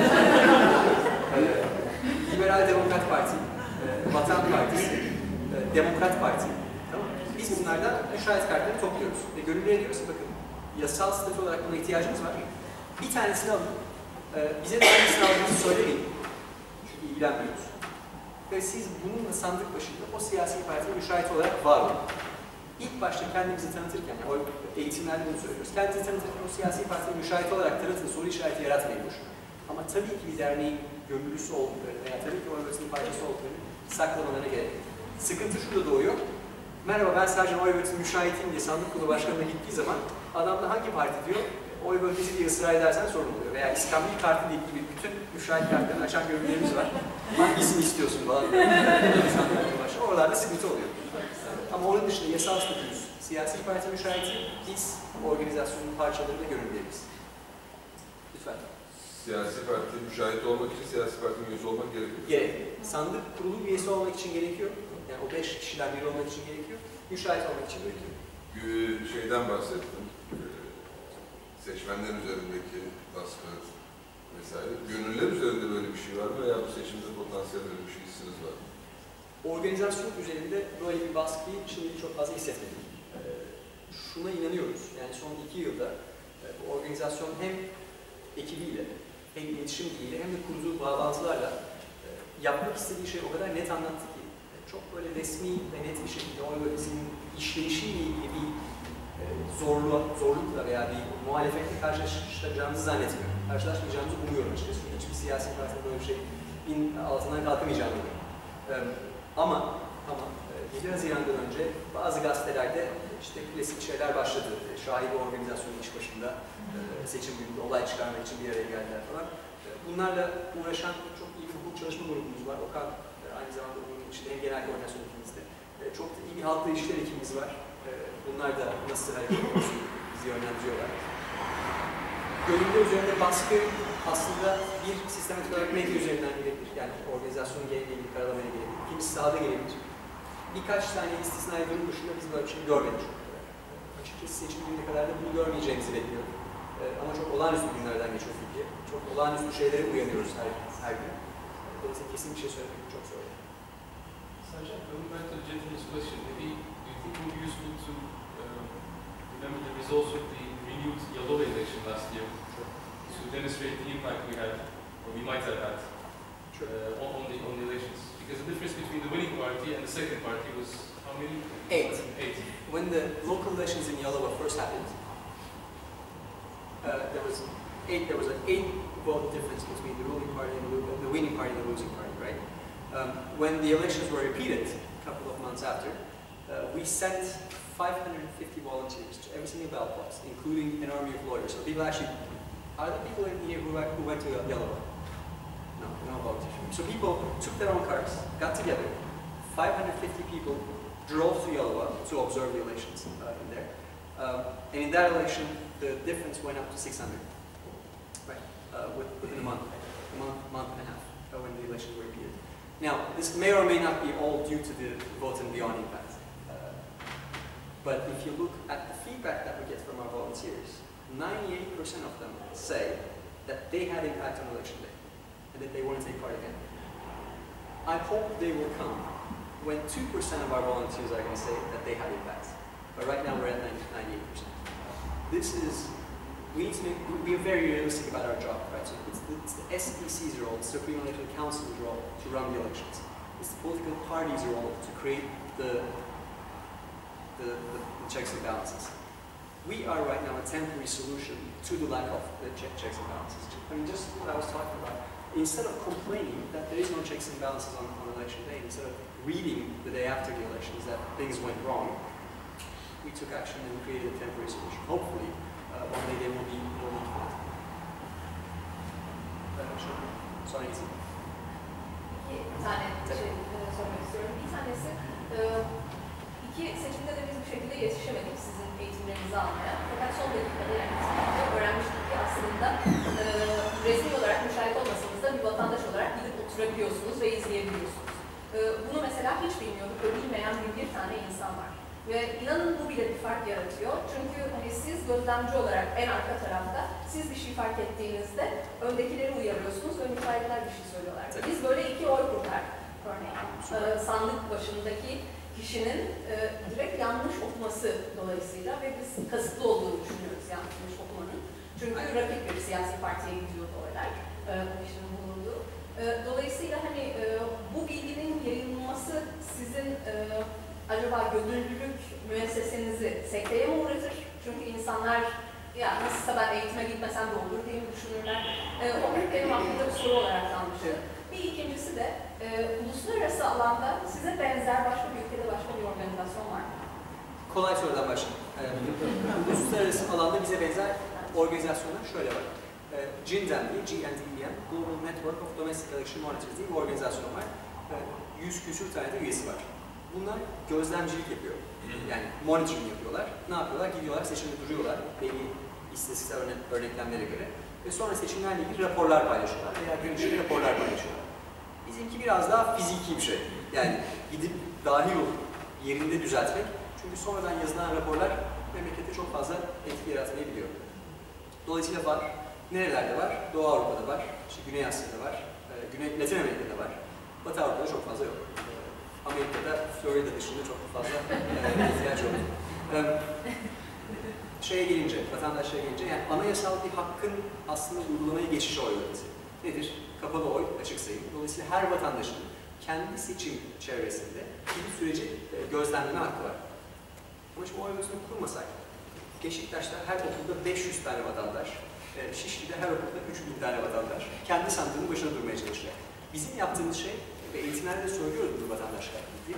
ee, Liberal Demokrat Parti, e, Vatan Partisi, e, Demokrat Parti. Tamam mı? Biz bunlardan müşahit kartlarını topluyoruz. Ve gönüllü ediyoruz ki bakın, yasal statü olarak buna ihtiyacımız var. Bir tanesini alın. Ee, bize de hangisini aldığınızı söylemeyin. Çünkü ilgilenmiyoruz. Ve siz bununla sandık başında o siyasi partiye müşahit olarak var olun. İlk başta kendimizi tanıtırken, o eğitimlerde bunu söylüyoruz. Kendinizi tanıtırken o siyasi partiye müşahit olarak tanıtın, soru işareti yaratmayın boşuna. Ama tabii ki bir derneğin gönüllüsü olduklarını veya tabii ki o örgütünün parçası olduklarını saklamalarına gerek. Sıkıntı şurada doğuyor. Merhaba ben sadece oy bölgesinin müşahitiyim diye sandık kurulu başkanına gittiği zaman adam da hangi parti diyor, oy bölgesi diye ısrar edersen sorun oluyor. Veya İskambil Kartı gibi bütün müşahit kartlarını açan gönüllerimiz var. Hangisini istiyorsun falan. Oralarda sıkıntı oluyor. Ama onun dışında yasal statümüz, siyasi parti müşahiti, biz organizasyonun parçaları ve gönülleriyiz. Lütfen. Siyasi parti müşahit olmak için siyasi partinin üyesi olmak gerekiyor. Gerek. Sandık kurulu üyesi olmak için gerekiyor. Yani o beş kişiden biri olmak için gerekiyor. Müşahit olmak için gerekiyor. Şeyden bahsettim. Seçmenler üzerindeki baskı vesaire. Gönüller üzerinde böyle bir şey var mı veya bu seçimde potansiyel böyle bir şey hissiniz var mı? Organizasyon üzerinde böyle bir baskıyı şimdi çok fazla hissetmedik. Ee, şuna inanıyoruz. Yani son iki yılda e, bu organizasyon hem ekibiyle, hem iletişim diliyle hem de kurduğu bağlantılarla e, yapmak istediği şeyi o kadar net anlattı ki e, çok böyle resmi ve net bir şekilde oy bölgesinin işleyişiyle ilgili bir e, zorlu, zorlukla veya bir muhalefetle karşılaşacağımızı zannetmiyorum. Karşılaşmayacağımızı umuyorum açıkçası. Hiçbir siyasi partinin böyle bir şeyin altından kalkamayacağını umuyorum. E, ama ama e, bir Haziran'dan önce bazı gazetelerde işte klasik şeyler başladı. Şahibe organizasyonu iş başında e, seçim gününde olay çıkarmak için bir araya geldiler falan. E, bunlarla uğraşan çok iyi bir hukuk çalışma grubumuz var. Okan e, aynı zamanda bunun içinde hem genel koordinasyon ekibimizde. E, çok da iyi bir halkla ilişkiler ekibimiz var. E, bunlar da nasıl hareket ediyorsun bizi yönlendiriyorlar. Gönüllü üzerinde baskı aslında bir sistematik olarak medya üzerinden gelebilir. Yani organizasyon gelebilir, karalamaya gelebilir. İkincisi sahada gelebilir. Birkaç tane istisnai durum dışında biz böyle bir şey görmedik. Açıkçası seçim gününe kadar da bunu görmeyeceğimizi bekliyorum. Ee, ama çok olağanüstü günlerden geçiyor Türkiye. Çok olağanüstü şeylere uyanıyoruz her, her gün. Dolayısıyla kesin bir şey söylemek çok zor. Sajjan, going back to the gentleman's question, maybe do you think it would be useful to uh, remember the results of the renewed Yalova election last year to demonstrate the impact we had, or we might have had, uh, on, on, the, on the elections? Because the difference between the winning party and the second party was how many? Eight. Eight. When the local elections in Yalova first happened, uh, there was eight. There was an eight vote difference between the ruling party and the, the winning party and the losing party, right? Um, when the elections were repeated a couple of months after, uh, we sent five hundred fifty volunteers to every single ballot box, including an army of lawyers. So people actually, are there people in here who, who went to Yalova? No, no volunteers. So people took their own cars, got together, five hundred fifty people drove to Yalova to observe the elections uh, in there. Um, and in that election, the difference went up to six hundred, right, uh, within a month, a month, month and a half, uh, when the elections were repeated. Now, this may or may not be all due to the vote and beyond impact. Uh, but if you look at the feedback that we get from our volunteers, ninety-eight percent of them say that they had impact on election day and that they want to take part again. I hope they will come when two percent of our volunteers are going to say that they had impact. But right now we're at ninety-eight percent. This is, we need to make, we are very realistic about our job, right? So it's the, it's the S E C's role, it's the Supreme Electoral Council's role to run the elections. It's the political party's role to create the, the, the, the checks and balances. We are right now a temporary solution to the lack of the check, checks and balances. I mean, just what I was talking about. Instead of complaining that there is no checks and balances on, on election day, instead of reading the day after the elections that things went wrong, we took action and created a temporary solution. Hopefully, uh, one day there will be no need for it. Sonra gitsin. İki tane şey sormak istiyorum. Bir tanesi, iki seçimde de biz bu şekilde yetişemedik sizin eğitimlerinizi almaya. Fakat son dakikada yani öğrenmiştik ki aslında resmi olarak müşahit olmasanız da bir vatandaş olarak gidip oturabiliyorsunuz ve izleyebiliyorsunuz. Bunu mesela hiç bilmiyorduk ve bilmeyen bir, bir tane insan var. Ve inanın bu bile bir fark yaratıyor. Çünkü hani siz gözlemci olarak en arka tarafta siz bir şey fark ettiğinizde öndekileri uyarıyorsunuz ve müteahhitler bir şey söylüyorlar. Biz böyle iki oy kurtar örneğin. Ee, sandık başındaki kişinin e, direkt yanlış okuması dolayısıyla ve biz kasıtlı olduğunu düşünüyoruz yanlış okumanın. Çünkü rakip bir siyasi partiye gidiyor oylar. E, o kişinin bulunduğu. E, dolayısıyla hani e, bu bilginin yayılması sizin e, acaba gönüllülük müessesenizi sekteye mi uğratır? Çünkü insanlar ya nasılsa ben eğitime gitmesem de olur diye mi düşünürler? E, o benim aklımda bir soru olarak kalmıştı. Bir ikincisi de e, uluslararası alanda size benzer başka bir ülkede başka bir organizasyon var mı? Kolay sorudan başlayayım. Ee, uluslararası alanda bize benzer organizasyonlar şöyle var. Ee, GINDEM diye, G N D E M, Global Network of Domestic Election Monitors diye bir organizasyon var. Ee, yüz küsür tane de üyesi var. Bunlar gözlemcilik yapıyor. Yani monitoring yapıyorlar. Ne yapıyorlar? Gidiyorlar, seçimde duruyorlar. Belli istatistiksel örneklemlere göre. Ve sonra seçimlerle ilgili raporlar paylaşıyorlar. Veya gün içinde raporlar paylaşıyorlar. Bizimki biraz daha fiziki bir şey. Yani gidip dahil olup yerinde düzeltmek. Çünkü sonradan yazılan raporlar memlekette çok fazla etki yaratmayabiliyor. Dolayısıyla var. Nerelerde var? Doğu Avrupa'da var. İşte Güney Asya'da var. Güney Latin Amerika'da var. Batı Avrupa'da çok fazla yok. Amerika'da, Florida dışında çok fazla e, ihtiyaç yok. E, şeye gelince, vatandaşlara gelince, yani anayasal bir hakkın aslında uygulamaya geçiş oylaması. Nedir? Kapalı oy, açık sayım. Dolayısıyla her vatandaşın kendi seçim çevresinde bir süreci e, gözlemleme hakkı var. Ama şimdi o oylamasını kurmasak, Beşiktaş'ta her okulda beş yüz tane vatandaş, e, Şişli'de her okulda üç bin tane vatandaş kendi sandığının başına durmaya çalışacak. Bizim yaptığımız şey, ve eğitimlerde söylüyoruz bunu vatandaşlar diye,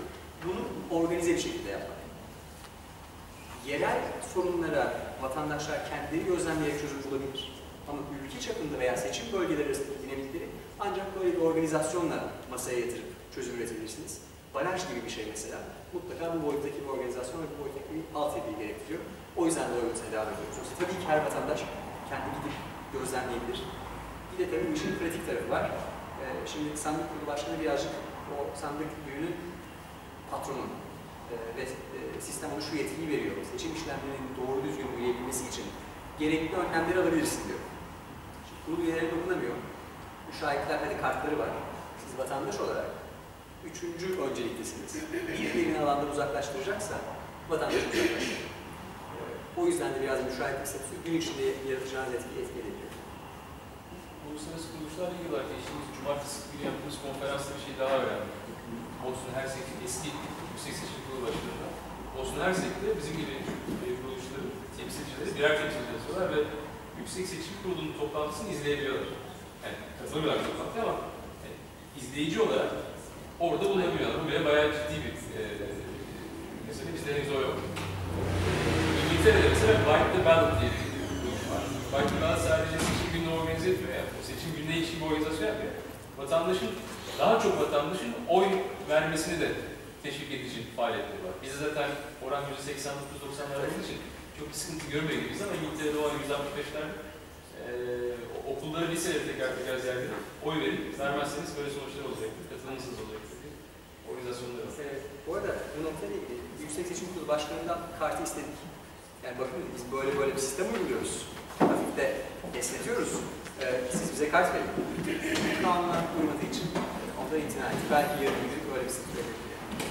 bunu organize bir şekilde yapmak. Yerel sorunlara vatandaşlar kendileri gözlemleyerek çözüm bulabilir. Ama ülke çapında veya seçim bölgeleri arasındaki dinamikleri ancak böyle bir organizasyonla masaya yatırıp çözüm üretebilirsiniz. Baraj gibi bir şey mesela, mutlaka bu boyuttaki bir organizasyon ve bu boyuttaki bir altyapıyı gerektiriyor. O yüzden de o yönteme devam ediyoruz. Yoksa tabii ki her vatandaş kendi gidip gözlemleyebilir. Bir de tabii bu işin pratik tarafı var. Ee, şimdi sandık kurulu başkanı birazcık o sandık büyüğünün patronu ee, ve e, sistem ona şu yetkiyi veriyor. Seçim işlemlerinin doğru düzgün uyuyabilmesi için gerekli önlemleri alabilirsin diyor. Şimdi kurul üyeleri dokunamıyor. Müşahitler hadi kartları var. Siz vatandaş olarak üçüncü önceliktesiniz. Birini alandan uzaklaştıracaksa vatandaş uzaklaştırır. Ee, o yüzden de biraz müşahitlik statüsü gün içinde yaratacağınız etkiyi etki edebiliyor. Uluslararası Kuruluşlar Ligi olarak geçtiğimiz cumartesi günü yaptığımız konferansta bir şey daha öğrendik. Bosna Hersek'in eski Yüksek Seçim Kurulu Başkanı. Bosna Hersek'te bizim gibi kuruluşların temsilcileri birer temsilci yazıyorlar ve Yüksek Seçim Kurulu'nun toplantısını izleyebiliyorlar. Yani katılmıyorlar toplantıya ama yani, izleyici olarak orada bulunabiliyorlar. Bu bile bayağı ciddi bir e, mesele. Bizde henüz o yok. İngiltere'de mesela White the Ballot diye bir kuruluş var. White the Ballot sadece seçim gününü organize etmiyor. Yani. Seçim gününe ilişkin bir organizasyon yapıyor. Vatandaşın, daha çok vatandaşın oy vermesini de teşvik edici faaliyetleri var. Biz zaten oran yüzde seksen dokuz doksanlar olduğu için çok bir sıkıntı görmüyor gibiyiz ama İngiltere'de o yüzde altmış beşlerde e, okulları, liseleri tekrar tekrar ziyaret edip oy verip vermezseniz böyle sonuçlar olacaktır, katılımsız olacaktır diye organizasyonları var. Evet, bu arada bu noktayla ilgili Yüksek Seçim Kurulu Başkanı'ndan kartı istedik. Yani bakın biz böyle böyle bir sistem uyguluyoruz. Hafif de esnetiyoruz. Ee, siz bize kart verin. Kanunlar uymadığı için ondan itina etti. Belki yarın bir gün böyle bir sıkıntı verebilir.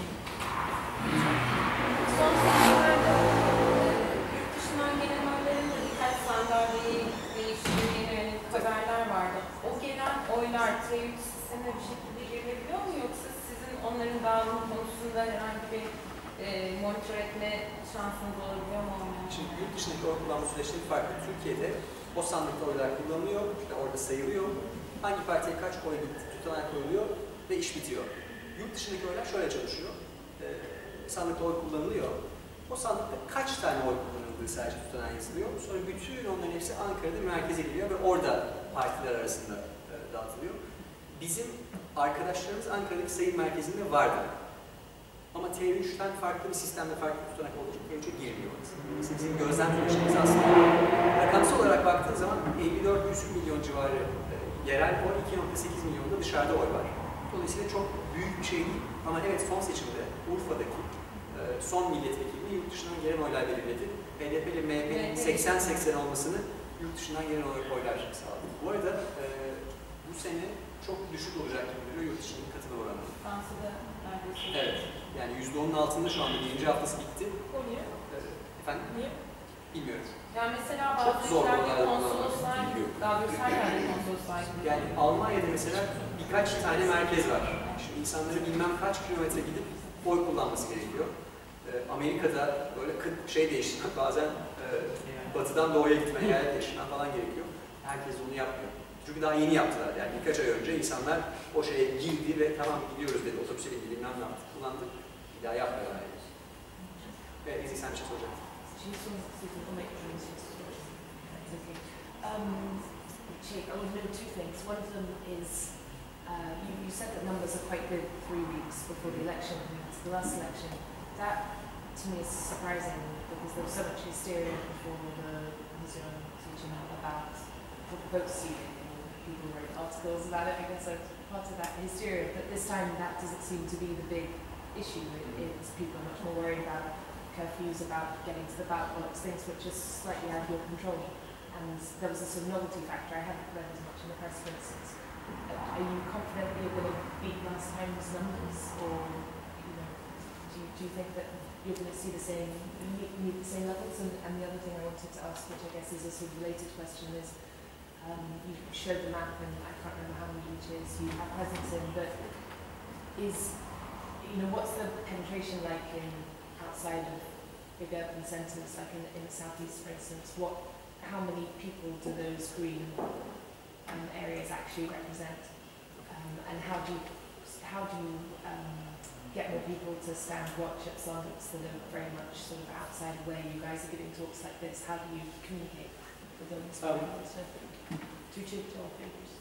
Son zamanlarda yurt dışından gelen oyların da birkaç sandalyeyi değiştirmeye yönelik haberler vardı. O gelen oylar T üç sistemine bir şekilde girilebiliyor mu yoksa sizin onların dağılımı konusunda herhangi bir e, monitör etme şansınız olabiliyor mu? Şimdi yurt dışındaki oy kullanma süreçleri farklı. Türkiye'de o sandıkta oylar kullanılıyor, işte orada sayılıyor. Hangi partiye kaç oy gitti, tutanak koyuluyor ve iş bitiyor. Yurt dışındaki oylar şöyle çalışıyor. Ee, sandıkta oy kullanılıyor. O sandıkta kaç tane oy kullanıldığı sadece tutanağa yazılıyor. Sonra bütün onların hepsi Ankara'da merkeze geliyor ve orada partiler arasında e, dağıtılıyor. Bizim arkadaşlarımız Ankara'daki sayım merkezinde vardı. Ama T üç'ten farklı bir sistemde farklı bir tutanak olduğu için T üç'e girmiyor. Bizim gözlem süreçlerimiz aslında rakamsal olarak baktığın zaman elli dört yüz milyon civarı e, yerel oy, iki nokta sekiz milyonda dışarıda oy var. Dolayısıyla çok büyük bir şey değil. Ama evet son seçimde Urfa'daki e, son milletvekili yurt dışından gelen oylar belirledi. H D P ile M H P'nin seksen seksen olmasını yurt dışından gelen oylar sağladı. Bu arada e, bu sene çok düşük olacak gibi duruyor yurt dışının katılım oranı. Fransa'da neredeyse. Evet. Yani yüzde onun altında şu anda birinci haftası bitti. O niye? Efendim? Niye? Bilmiyorum. Yani mesela Çok bazı zor ülkelerde bunlar. konsoloslar, daha doğrusu her yerde konsoloslar gibi. Yani Almanya'da mesela birkaç tane merkez var. Şimdi insanların bilmem kaç kilometre gidip oy kullanması gerekiyor. Ee, Amerika'da böyle kırk şey değiştirmek, bazen e, batıdan doğuya gitmen, eyalet değiştirmen falan gerekiyor. Herkes onu yapmıyor. Çünkü daha yeni yaptılar. Yani birkaç ay önce insanlar o şeye girdi ve tamam gidiyoruz dedi. Otobüse bindi, bilmem ne yaptık, kullandık. Bir daha yapmıyorlar. Yani. Ve Ezgi sen bir şey soracaktın. Um, Chief, I want to know two things. One of them is, uh, you, you said that numbers are quite good three weeks before the election, the last election. That, to me, is surprising because there was so much hysteria before the museum teaching about vote stealing. People wrote articles about it because of part of that hysteria. But this time, that doesn't seem to be the big issue. It, it's people are much more worried about curfews, about getting to the ballot box, things which are slightly out of your control. And there was a sort of novelty factor. I haven't read as much in the press, for instance. Are you confident that you're going to beat last time's numbers, or you know, do you, do you think that you're going to see the same, meet, meet the same levels? And, and the other thing I wanted to ask, which I guess is a sort of related question, is um, you showed the map, and I can't remember how many beaches you have presence in, but is you know what's the penetration like in outside of big urban centres, like in, in the southeast, for instance? What How many people do those green um, areas actually represent, um, and how do you, how do you um, get more people to stand watch at summits that are very much sort of outside where you guys are giving talks like this? How do you communicate with them? Um, Two cheap talk figures.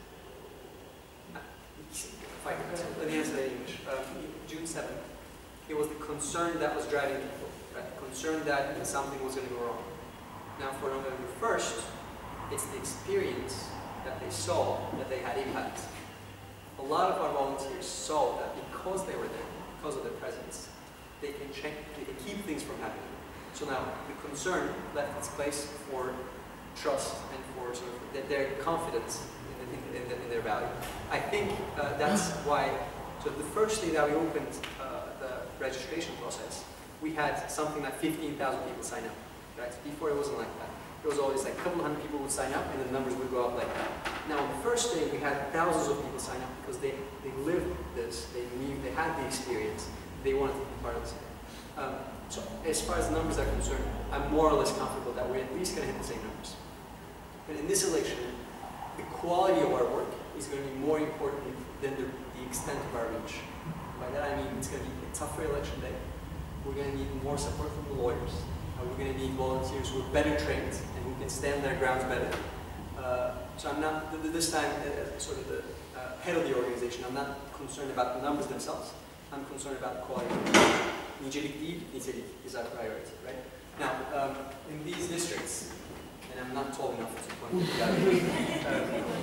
If I could, let me answer that in English. Um, June seventh, it was the concern that was driving people, right? The concern that something was going to go wrong. Now for November first, it's the experience that they saw that they had impact. A lot of our volunteers saw that because they were there, because of their presence, they can check, they can keep things from happening. So now the concern left its place for trust and for sort of their, their confidence in, in, in, in their value. I think uh, that's why, so the first day that we opened uh, the registration process, we had something like fifteen thousand people sign up, right? Before it wasn't like that. It was always like a couple hundred people would sign up and the numbers would go up like that. Now on the first day we had thousands of people sign up because they, they lived this, they knew, they had the experience, they wanted to be part of this. Um, so as far as the numbers are concerned, I'm more or less comfortable that we're at least going to hit the same numbers. But in this election, the quality of our work is going to be more important than the, the extent of our reach. By that I mean it's going to be a tougher election day. We're going to need more support from the lawyers. Uh, we're going to need volunteers who are better trained and who can stand their grounds better. Uh, so I'm not, this time, uh, sort of the uh, head of the organization, I'm not concerned about the numbers themselves. I'm concerned about the quality. Nicelik değil, nitelik is our priority, right? Now, um, in these districts, and I'm not tall enough to point it out. um,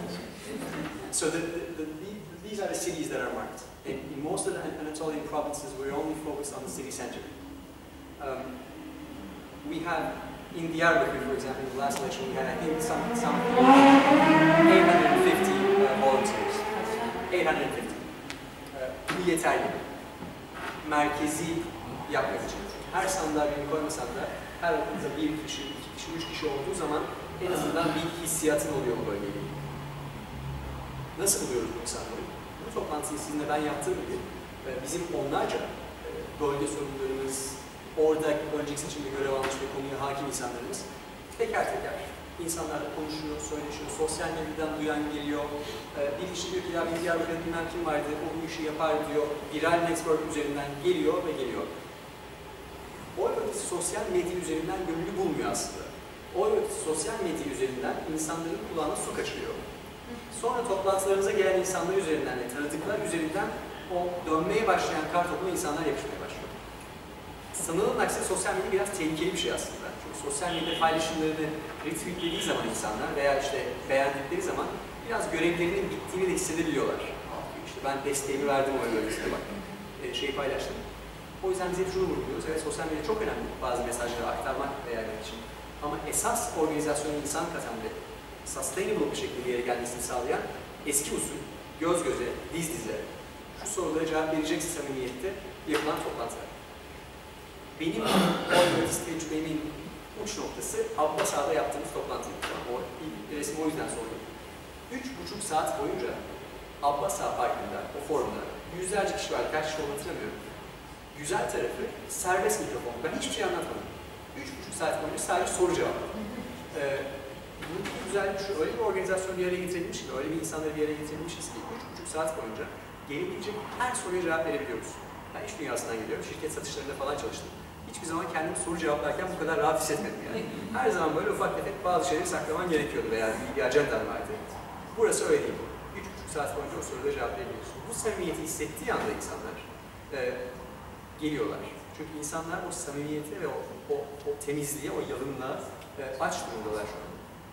so the, the, the, the, these are the cities that are marked. In, in most of the Anatolian provinces, we're only focused on the city center. Um, we have, in Diyarbakır, for example, in the last election, we had, I think, some, some eight hundred fifty uh, volunteers. eight hundred fifty. Bu uh, yeterli. Merkezi yapmak için. Her sandığa birini koymasan da, her okulda bir kişi, iki kişi, üç kişi olduğu zaman en azından bir hissiyatın oluyor bu bölgeyle. Nasıl buluyoruz bu insanları? Bu toplantıyı sizinle ben yaptığım gibi bizim onlarca bölge sorumlularımız, orada önceki seçimde görev almış ve konuya hakim insanlarımız teker teker insanlarla konuşuyor, söyleşiyor, sosyal medyadan duyan geliyor. Bir kişi diyor ki ya bir Diyarbakır'da bilmem kim vardı, o bu işi yapar diyor. Viral network üzerinden geliyor ve geliyor. Oy ötesi sosyal medya üzerinden gönüllü bulmuyor aslında. Oy ötesi sosyal medya üzerinden insanların kulağına su kaçırıyor. Sonra toplantılarımıza gelen insanlar üzerinden de tanıdıklar üzerinden o dönmeye başlayan kar topuna insanlar yapışmaya başlıyor. Sanılan aksine sosyal medya biraz tehlikeli bir şey aslında. Çünkü sosyal medya paylaşımlarını retweetlediği zaman insanlar veya işte beğendikleri zaman biraz görevlerinin bittiğini de hissedebiliyorlar. İşte ben desteğimi verdim o bölgesine bak, şeyi paylaştım. O yüzden biz hep şunu vurguluyoruz. Evet, sosyal medya çok önemli bazı mesajları aktarmak veya yapmak için. Ama esas organizasyonun insan katan ve sustainable bir şekilde bir yere gelmesini sağlayan eski usul, göz göze, diz dize, şu sorulara cevap verecekse samimiyette yapılan toplantılar. Benim organizasyon tecrübemin uç noktası Abbas Ağa'da yaptığımız toplantıydı. O resmi o yüzden sordum. Üç buçuk saat boyunca Abbas Ağa Parkı'nda, o forumda yüzlerce kişi var, kaç kişi olduğunu hatırlamıyorum. Güzel tarafı serbest mikrofon. Ben hiçbir şey anlatmadım. Üç buçuk saat boyunca sadece soru cevap. Ee, bunun güzel bir şu, öyle bir organizasyon bir araya getirilmiş ki, öyle bir insanları bir araya getirilmişiz ki üç buçuk saat boyunca gelebilecek her soruya cevap verebiliyoruz. Ben iş dünyasından geliyorum, şirket satışlarında falan çalıştım. Hiçbir zaman kendimi soru cevaplarken bu kadar rahat hissetmedim yani. Her zaman böyle ufak tefek bazı şeyleri saklaman gerekiyordu veya bir ajandan vardı. Burası öyle değil. Üç buçuk saat boyunca o sorulara cevap verebiliyorsun. Bu samimiyeti hissettiği anda insanlar e, geliyorlar. Çünkü insanlar o samimiyete ve o, o, o temizliğe, o yalınlığa e, aç durumdalar şu an.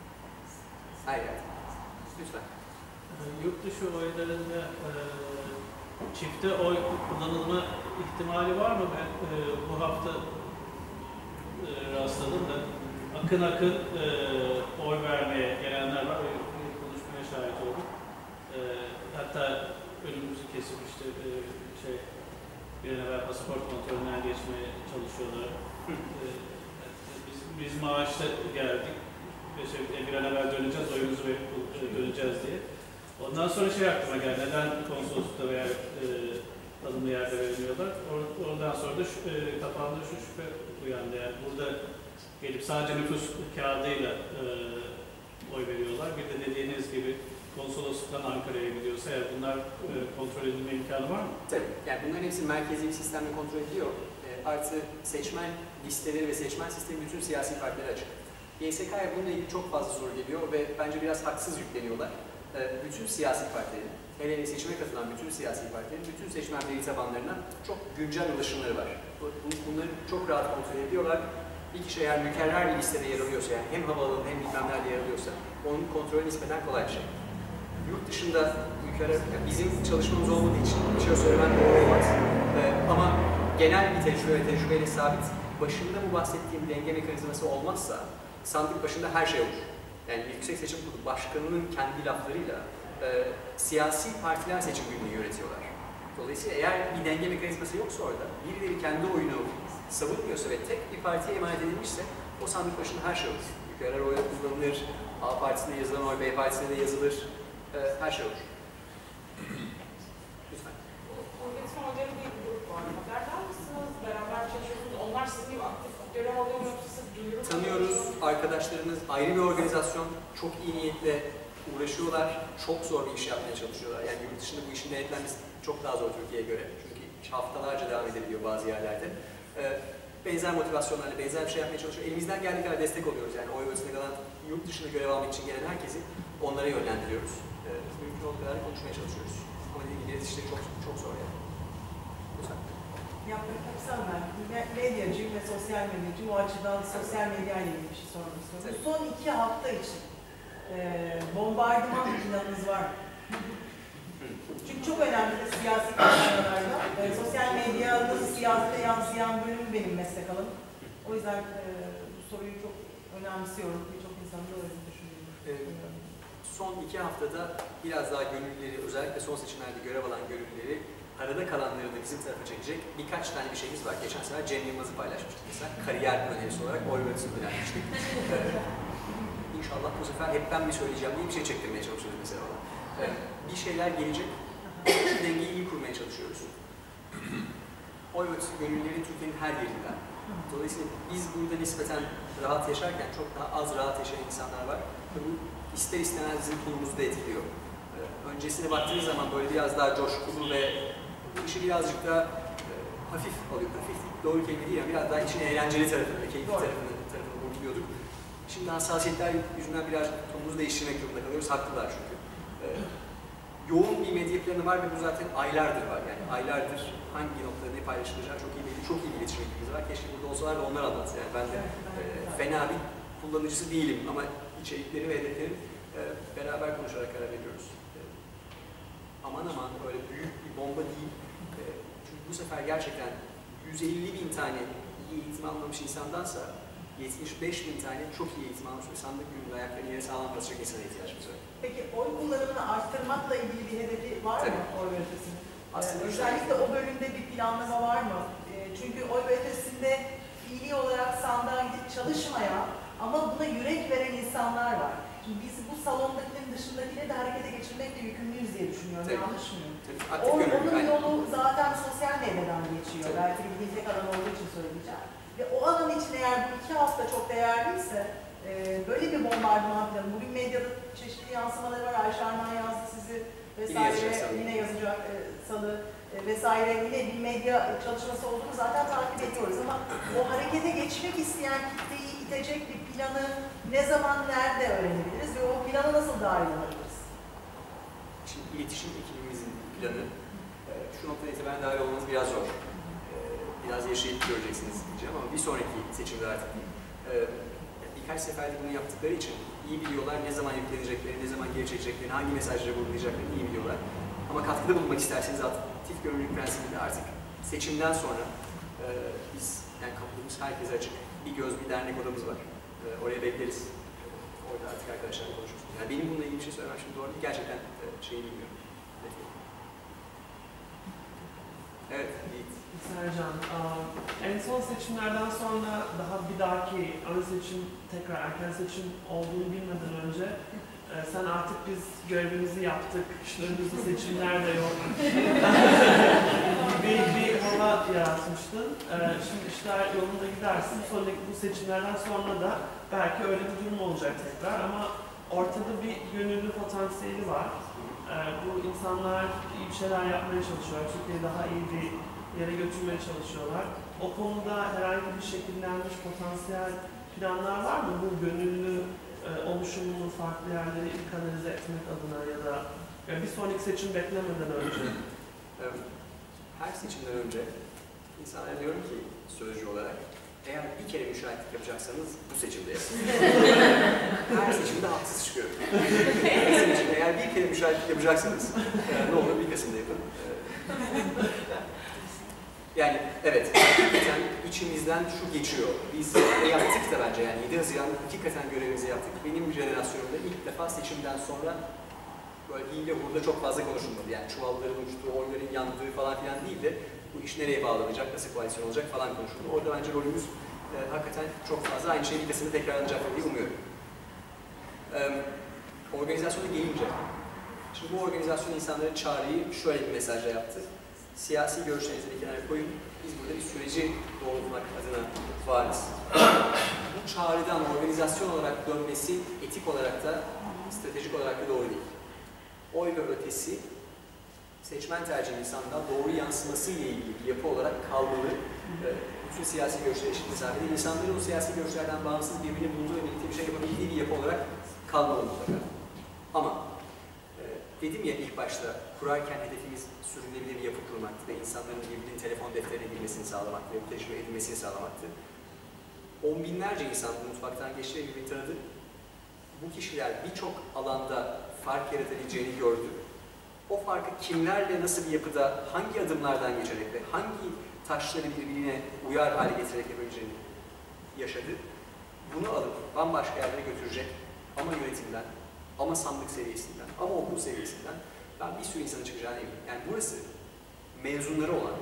Her yerde. Lütfen. Yurt dışı oylarında e, çifte oy kullanılma ihtimali var mı? Ben e, bu hafta e, rastladım da akın akın e, oy vermeye gelenler var. Bir konuşmaya şahit olduk. E, hatta önümüzü kesip işte e, şey bir an evvel pasaport kontrolünden geçmeye çalışıyorlar. e, biz, biz maaşta geldik. Ve bir an evvel döneceğiz, oyumuzu verip döneceğiz diye. Ondan sonra şey aklıma geldi, neden konsoloslukta veya e, alımlı yerde veriliyorlar? Or, oradan sonra da şu, e, kafamda şu şüphe uyandı. Yani burada gelip sadece nüfus kağıdıyla e, oy veriyorlar. Bir de dediğiniz gibi konsolosluktan Ankara'ya gidiyorsa eğer bunlar e, kontrol edilme imkanı var mı? Tabii. Yani bunların hepsi merkezi bir sistemle kontrol ediliyor. E, artı seçmen listeleri ve seçmen sistemi bütün siyasi partilere açık. Y S K'ya bununla ilgili çok fazla soru geliyor ve bence biraz haksız yükleniyorlar. E, bütün siyasi partilerin, hele hele seçime katılan bütün siyasi partilerin, bütün seçmen veri tabanlarına çok güncel ulaşımları var. Bunları çok rahat kontrol ediyorlar. Bir kişi eğer mükerrer bir listede yer alıyorsa, yani hem havaalanı hem bilmem nerede yer alıyorsa, onun kontrolü nispeten kolay bir şey. Yurt dışında mükerrer, yani bizim çalışmamız olmadığı için bir şey söylemem doğru olmaz. Ee, ama genel bir tecrübe ve tecrübeyle sabit, başında bu bahsettiğim denge mekanizması olmazsa, sandık başında her şey olur. Yani Yüksek Seçim Kurulu Başkanı'nın kendi laflarıyla e, siyasi partiler seçim gününü yönetiyorlar. Dolayısıyla eğer bir denge mekanizması yoksa orada, birileri kendi oyunu savunmuyorsa ve tek bir partiye emanet edilmişse, o sandık başında her şey olur. Mükerrer oyla kullanılır, A partisinde yazılan oy, B partisinde de yazılır, e, her şey olur. Lütfen. Organizma modeli diye bir grup var. Haberdar mısınız? Beraber çalışıyorsunuz. Onlar sizin gibi aktif görev alıyor mu yoksa siz duyurur? Tanıyoruz, arkadaşlarımız ayrı bir organizasyon, çok iyi niyetle uğraşıyorlar, çok zor bir iş yapmaya çalışıyorlar. Yani yurt dışında bu işin denetlenmesi çok daha zor Türkiye'ye göre. Çünkü haftalarca devam edebiliyor bazı yerlerde. Ee, benzer motivasyonlarla benzer bir şey yapmaya çalışıyor. Elimizden geldiği kadar destek oluyoruz. Yani oy ölçüsüne kalan yurt dışında görev almak için gelen herkesi onlara yönlendiriyoruz. Ee, mümkün olduğu kadar konuşmaya çalışıyoruz. Ama dediğim gibi işte çok çok zor yani. Lütfen. Yaprak Aksan ben. Medyacıyım ve sosyal medyacıyım. O açıdan sosyal medya ile ilgili bir şey sormak istiyorum. Bu son iki hafta için e, bombardıman planınız var mı? Çünkü çok önemli de siyasi konuşmalarda. E, sosyal medyanın siyasete yansıyan bölümü benim meslek alanım. O yüzden e, bu soruyu çok önemsiyorum. Birçok insan da öyle düşünüyor. Ee, son iki haftada biraz daha gönüllüleri, özellikle son seçimlerde görev alan gönüllüleri, arada kalanları da bizim tarafa çekecek birkaç tane bir şeyimiz var. Geçen sefer Cem Yılmaz'ı paylaşmıştık mesela. Kariyer önerisi olarak oy önerisini önermiştik. Ee, İnşallah bu sefer hep ben mi söyleyeceğim diye bir şey çektirmeye çalışıyoruz mesela ona. Ee, bir şeyler gelecek. Şu dengeyi iyi kurmaya çalışıyoruz. Oy ötesi gönüllüleri Türkiye'nin her yerinden. Dolayısıyla biz burada nispeten rahat yaşarken çok daha az rahat yaşayan insanlar var. Ve bu ister istemez bizim konumuzu da etkiliyor. Ee, öncesine baktığınız zaman böyle biraz daha coşkulu ve işi birazcık daha e, hafif alıyor. Hafif doğru kelime değil ama biraz daha işin eğlenceli tarafını ve keyifli tarafını, tarafını vurguluyorduk. Şimdi hassasiyetler yüzünden biraz tonumuzu değiştirmek zorunda kalıyoruz. Haklılar çünkü. Ee, yoğun bir medya planı var ve bu zaten aylardır var. Yani aylardır hangi noktada ne paylaşılacağı çok iyi belli, çok iyi bir iletişim ekibimiz var. Keşke burada olsalar da onlar anlatsın. Yani ben de e, fena bir kullanıcısı değilim ama içerikleri ve hedefleri e, beraber konuşarak karar veriyoruz. E, aman aman öyle büyük bir bomba değil. E, çünkü bu sefer gerçekten yüz elli bin tane iyi eğitim almamış insandansa yetmiş beş bin tane çok iyi eğitim almış ve sandık gününde ayaklarını yere sağlam basacak insana ihtiyacımız var. Peki oy kullanımını arttırmakla ilgili bir hedefi var mı oy ötesinin? Aslında ee, özellikle o bölümde bir planlama var mı? Ee, çünkü oy ötesinde fiili olarak sandığa gidip çalışmayan ama buna yürek veren insanlar var. Şimdi biz bu salondakinin dışındakileri de harekete geçirmekle yükümlüyüz diye düşünüyorum. Tabii. Yanlış mıyım? Tabii. O, Aktif onun gönüllü, yolu zaten sosyal medyadan geçiyor. Tabii. Belki bildiğim tek alan olduğu için söyleyeceğim. Ve o alan için eğer bu iki hafta çok değerliyse e, böyle bir bombardıman planı. Bugün medyada çeşitli yansımaları var. Ayşe Arman yazdı sizi vesaire. Yine yazacak, yine yazacak e, salı e, vesaire. Yine bir medya çalışması olduğunu zaten takip ediyoruz ama o harekete geçmek isteyen kitleyi itecek bir planı ne zaman, nerede öğrenebiliriz ve o plana nasıl dahil olabiliriz? Şimdi iletişim ekibimizin planı e, şu noktada itibaren dahil olmanız biraz zor. E, biraz yaşayıp göreceksiniz diyeceğim ama bir sonraki seçimde artık değil. E, birkaç seferde bunu yaptıkları için iyi biliyorlar ne zaman yükleneceklerini, ne zaman geri çekeceklerini, hangi mesajları vurgulayacaklarını iyi biliyorlar. Ama katkıda bulunmak isterseniz aktif gönüllülük prensibinde artık seçimden sonra e, biz, yani kapımız herkese açık. Bir göz, bir dernek odamız var. E, oraya bekleriz. E, orada artık arkadaşlarla konuşuruz. Yani benim bununla ilgili bir şey söylemem şimdi doğru değil. Gerçekten e, şeyi bilmiyorum. Evet, Yiğit. Sercan, en son seçimlerden sonra daha bir dahaki ön seçim, tekrar erken seçim olduğunu bilmeden önce sen artık biz görevimizi yaptık, işlerimizde seçimler de yok gibi bir hava yaratmıştın. Şimdi işler yolunda gidersin, sonraki bu seçimlerden sonra da belki öyle bir durum olacak tekrar ama ortada bir gönüllü potansiyeli var. Ee, bu insanlar iyi bir şeyler yapmaya çalışıyorlar. Türkiye'yi daha iyi bir yere götürmeye çalışıyorlar. O konuda herhangi bir şekillenmiş potansiyel planlar var mı? Bu gönüllü e, oluşumunu farklı yerlere kanalize etmek adına ya da yani bir sonraki seçim beklemeden önce. Her seçimden önce insanlara diyorum ki sözcü olarak, eğer bir kere müşahitlik yapacaksanız bu seçimde yapın. Her seçimde haksız çıkıyorum. Eğer bir kere müşahitlik yapacaksanız ne olur bir Kasım'da yapın. Yani evet, hakikaten içimizden şu geçiyor. Biz yaptık da bence yani yedi Haziran'da hakikaten görevimizi yaptık. Benim jenerasyonumda ilk defa seçimden sonra böyle hile hurda çok fazla konuşulmadı. Yani çuvalların uçtuğu, oyların yandığı falan filan değil de bu iş nereye bağlanacak, nasıl koalisyon olacak falan konuşuldu. Orada bence rolümüz e, hakikaten çok fazla aynı şey bir Kasım'da tekrarlanacaktır diye umuyorum. E, organizasyona gelince, şimdi bu organizasyon insanlara çağrıyı şöyle bir mesajla yaptı. Siyasi görüşlerinizi bir kenara koyun, biz burada bir süreci doğrultmak adına varız. Bu çağrıdan organizasyon olarak dönmesi etik olarak da, stratejik olarak da doğru değil. Oy ve ötesi, seçmen tercih insandan doğru yansıması ile ilgili bir yapı olarak kalmalı. Bütün siyasi görüşler eşit mesafede, insanların o siyasi görüşlerden bağımsız birbirini bulduğu ve birlikte bir şey yapabildiği bir yapı olarak kalmalı mutlaka. Ama dedim ya ilk başta, kurarken hedefimiz sürdürülebilir bir yapı kurmaktı ve insanların birbirinin telefon defterine girmesini sağlamaktı ve bu tecrübe edilmesini sağlamaktı. On binlerce insan bu mutfaktan geçti ve birbirini tanıdı. Bu kişiler birçok alanda fark yaratabileceğini gördü. O farkı kimlerle nasıl bir yapıda, hangi adımlardan geçerek ve hangi taşları birbirine uyar hale getirerek yapabileceğini yaşadı. Bunu alıp bambaşka yerlere götürecek ama yönetimden, ama sandık seviyesinden, ama okul seviyesinden ben bir sürü insanın çıkacağına eminim. Yani burası mezunları olan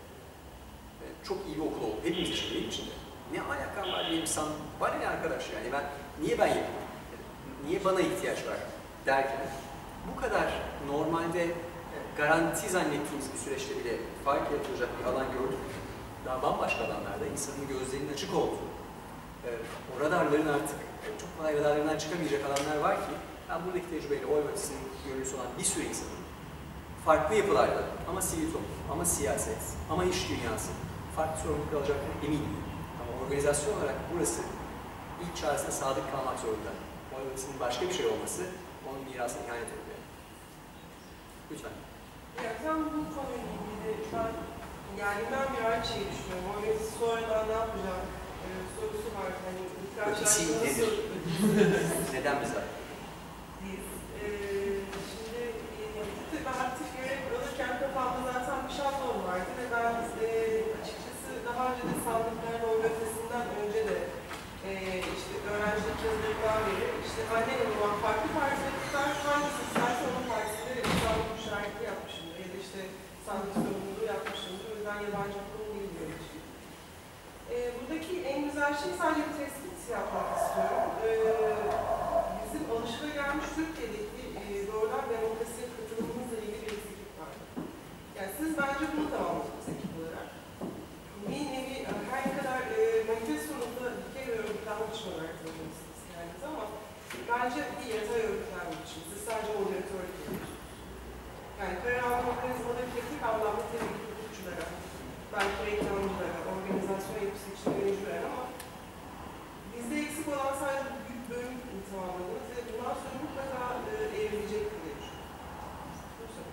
çok iyi bir okul oldu. Hepimiz için değil mi şimdi? Ne alakam var benim san, bana ne arkadaş yani ben, niye ben yapayım? Niye bana ihtiyaç var derken bu kadar normalde garanti zannettiğimiz bir süreçte bile fark yaratılacak bir alan gördük. Daha bambaşka alanlarda insanın gözlerinin açık olduğu, o radarların artık çok kolay radarlarından çıkamayacak alanlar var ki ben buradaki tecrübeyle oy ötesinin görüntüsü olan bir sürü insanın farklı yapılarda ama sivil toplum, ama siyaset, ama iş dünyası farklı sorumluluk alacaklarına eminim. Ama organizasyon olarak burası ilk çağrısına sadık kalmak zorunda. Oy ötesinin başka bir şey olması onun mirasına ihanet ediyor. Lütfen. Ya tam bu konuyla ilgili ben, yani ben bir aynı şeyi düşünüyorum. O yüzden sonradan ne yapacağım e, sorusu var. Hani ötesi nedir? Neden bize? Biz, e, şimdi e, ben aktif görev alırken kafamda zaten bir şablon vardı ve ben e, açıkçası daha önce de sandıkların oy ötesinden önce de e, işte öğrencilik yazılarından beri işte anne olan farklı partileri tutar, hangisi isterse onun partisinde sandık müşahitliği yapmışımdır ya da işte sandık sorumluluğu yapmışımdır. O yüzden yabancı okulu bilmiyorum için. E, buradaki en güzel şey sadece bir tespit yapmak istiyorum. E, bizim alışılagelmiş Türkiye'deki e, doğrudan demokrasiye katılımımızla ilgili bir eksiklik var. Yani siz bence bunu tamamladınız ekip olarak. Bir nevi her ne kadar e, manifestonuzda dikey ve örgütlenme biçimler tanımlıyorsunuz kendiniz ama bence bir yatay örgütlenme biçimi. Siz sadece moderatörlük yapıyorsunuz. Yani karar alma mekanizmada teknik anlamda tabii ki hukukçulara, belki reklamcılara, organizasyon yapısı için yöneticiler ama bizde eksik olan sadece büyük bölüm tamamladınız ve bundan sonra mutlaka e, evrilecektir diye düşünüyorum.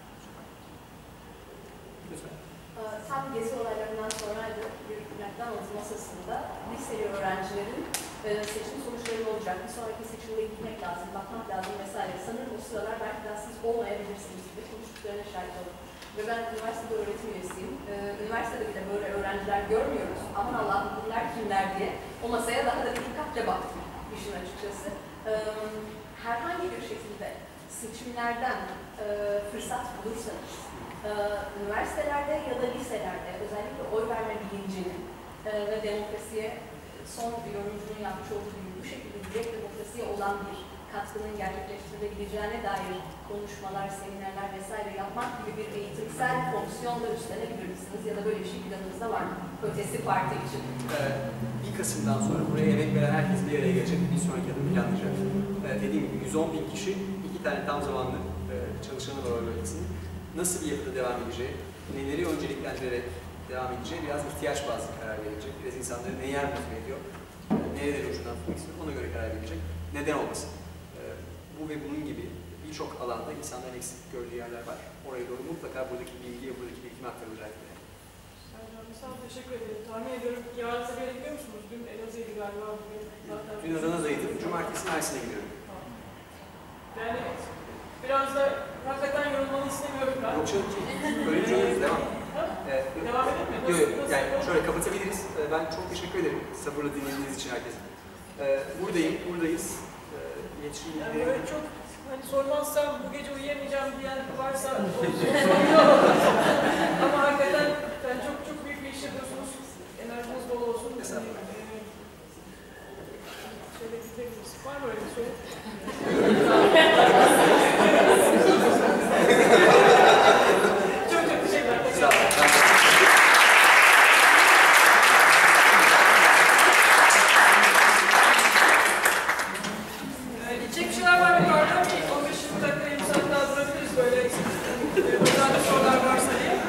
Lütfen. Tam gezi olaylarından sonraydı bir McDonald's masasında liseli öğrencilerin e, seçim sonuçları olacak, bir sonraki seçimde gitmek lazım, bakmak lazım vesaire. Sanırım o sıralar belki daha siz olmayabilirsiniz gibi konuştuklarına şahit oldum. Ve ben üniversitede öğretim üyesiyim. Ee, üniversitede bile böyle öğrenciler görmüyoruz. Aman Allah'ım bunlar kimler diye o masaya daha da dikkatli baktım işin açıkçası. Ee, herhangi bir şekilde seçimlerden e, fırsat bulursanız, e, üniversitelerde ya da liselerde özellikle oy verme bilincinin e, ve demokrasiye son bir yorumcunun yapmış olduğu gibi bu şekilde direkt demokrasiye olan bir katkının gerçekleştirilebileceğine dair konuşmalar, seminerler vesaire yapmak gibi bir eğitimsel fonksiyonla üstlenebilir misiniz? Ya da böyle bir şey planınızda var mı? Ötesi parti için. Ee, bir Kasım'dan sonra buraya emek veren herkes bir araya gelecek, bir sonraki adım planlayacak. Ee, dediğim gibi yüz on bin kişi, iki tane tam zamanlı e, çalışanı var bölgesinin. Nasıl bir yapıda devam edeceği, neleri önceliklendirerek devam edeceği biraz ihtiyaç bazlı karar verilecek. Biraz insanları ne yer motive ediyor, nereleri ucundan tutmak istiyor, ona göre karar verilecek. Neden olmasın? Ee, bu ve bunun gibi birçok alanda insanların eksik gördüğü yerler var. Oraya doğru mutlaka buradaki bilgiye, buradaki bilgimi aktarılacak. Sağ olun, teşekkür ederim. Tahmin ediyorum yarın Sabiha gidiyor musunuz? Dün Elazığ'ydı galiba. Bugün zaten... Dün Adana'daydım, cumartesi Mersin'e gidiyorum. Yani biraz da hakikaten yorulmanı istemiyorum ben. Yok canım ki, böyle bir yorumuz, devam. Ee, Devam edelim mi? Yok yok, yani şöyle kapatabiliriz. Ee, ben çok teşekkür ederim sabırla dinlediğiniz için herkese. Ee, buradayım, buradayız. Ee, iletişim Yani bilgileri- böyle çok hani sormazsam bu gece uyuyamayacağım diyen varsa ama hakikaten yani çok çok büyük bir iş yapıyorsunuz. Enerjiniz bol olsun. Estağfurullah. Ee, şöyle bitirebiliriz. Var mı öyle bir soru? Çok çok teşekkürler. Sağ olun. Gidecek bir şeyler var mı? Pardon, bir on beş yirmi dakika, yirmi saat daha durabiliriz böyle. Özel sorular varsa diye.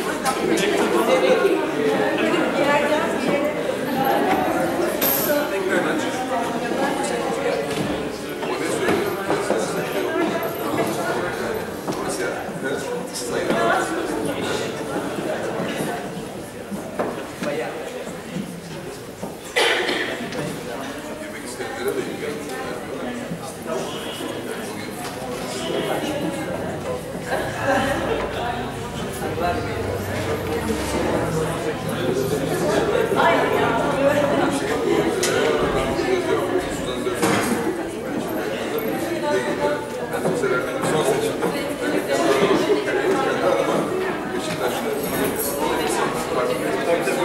Thank you very much. Yemek isteyenlere de imkan son seçimde Beşiktaş'ta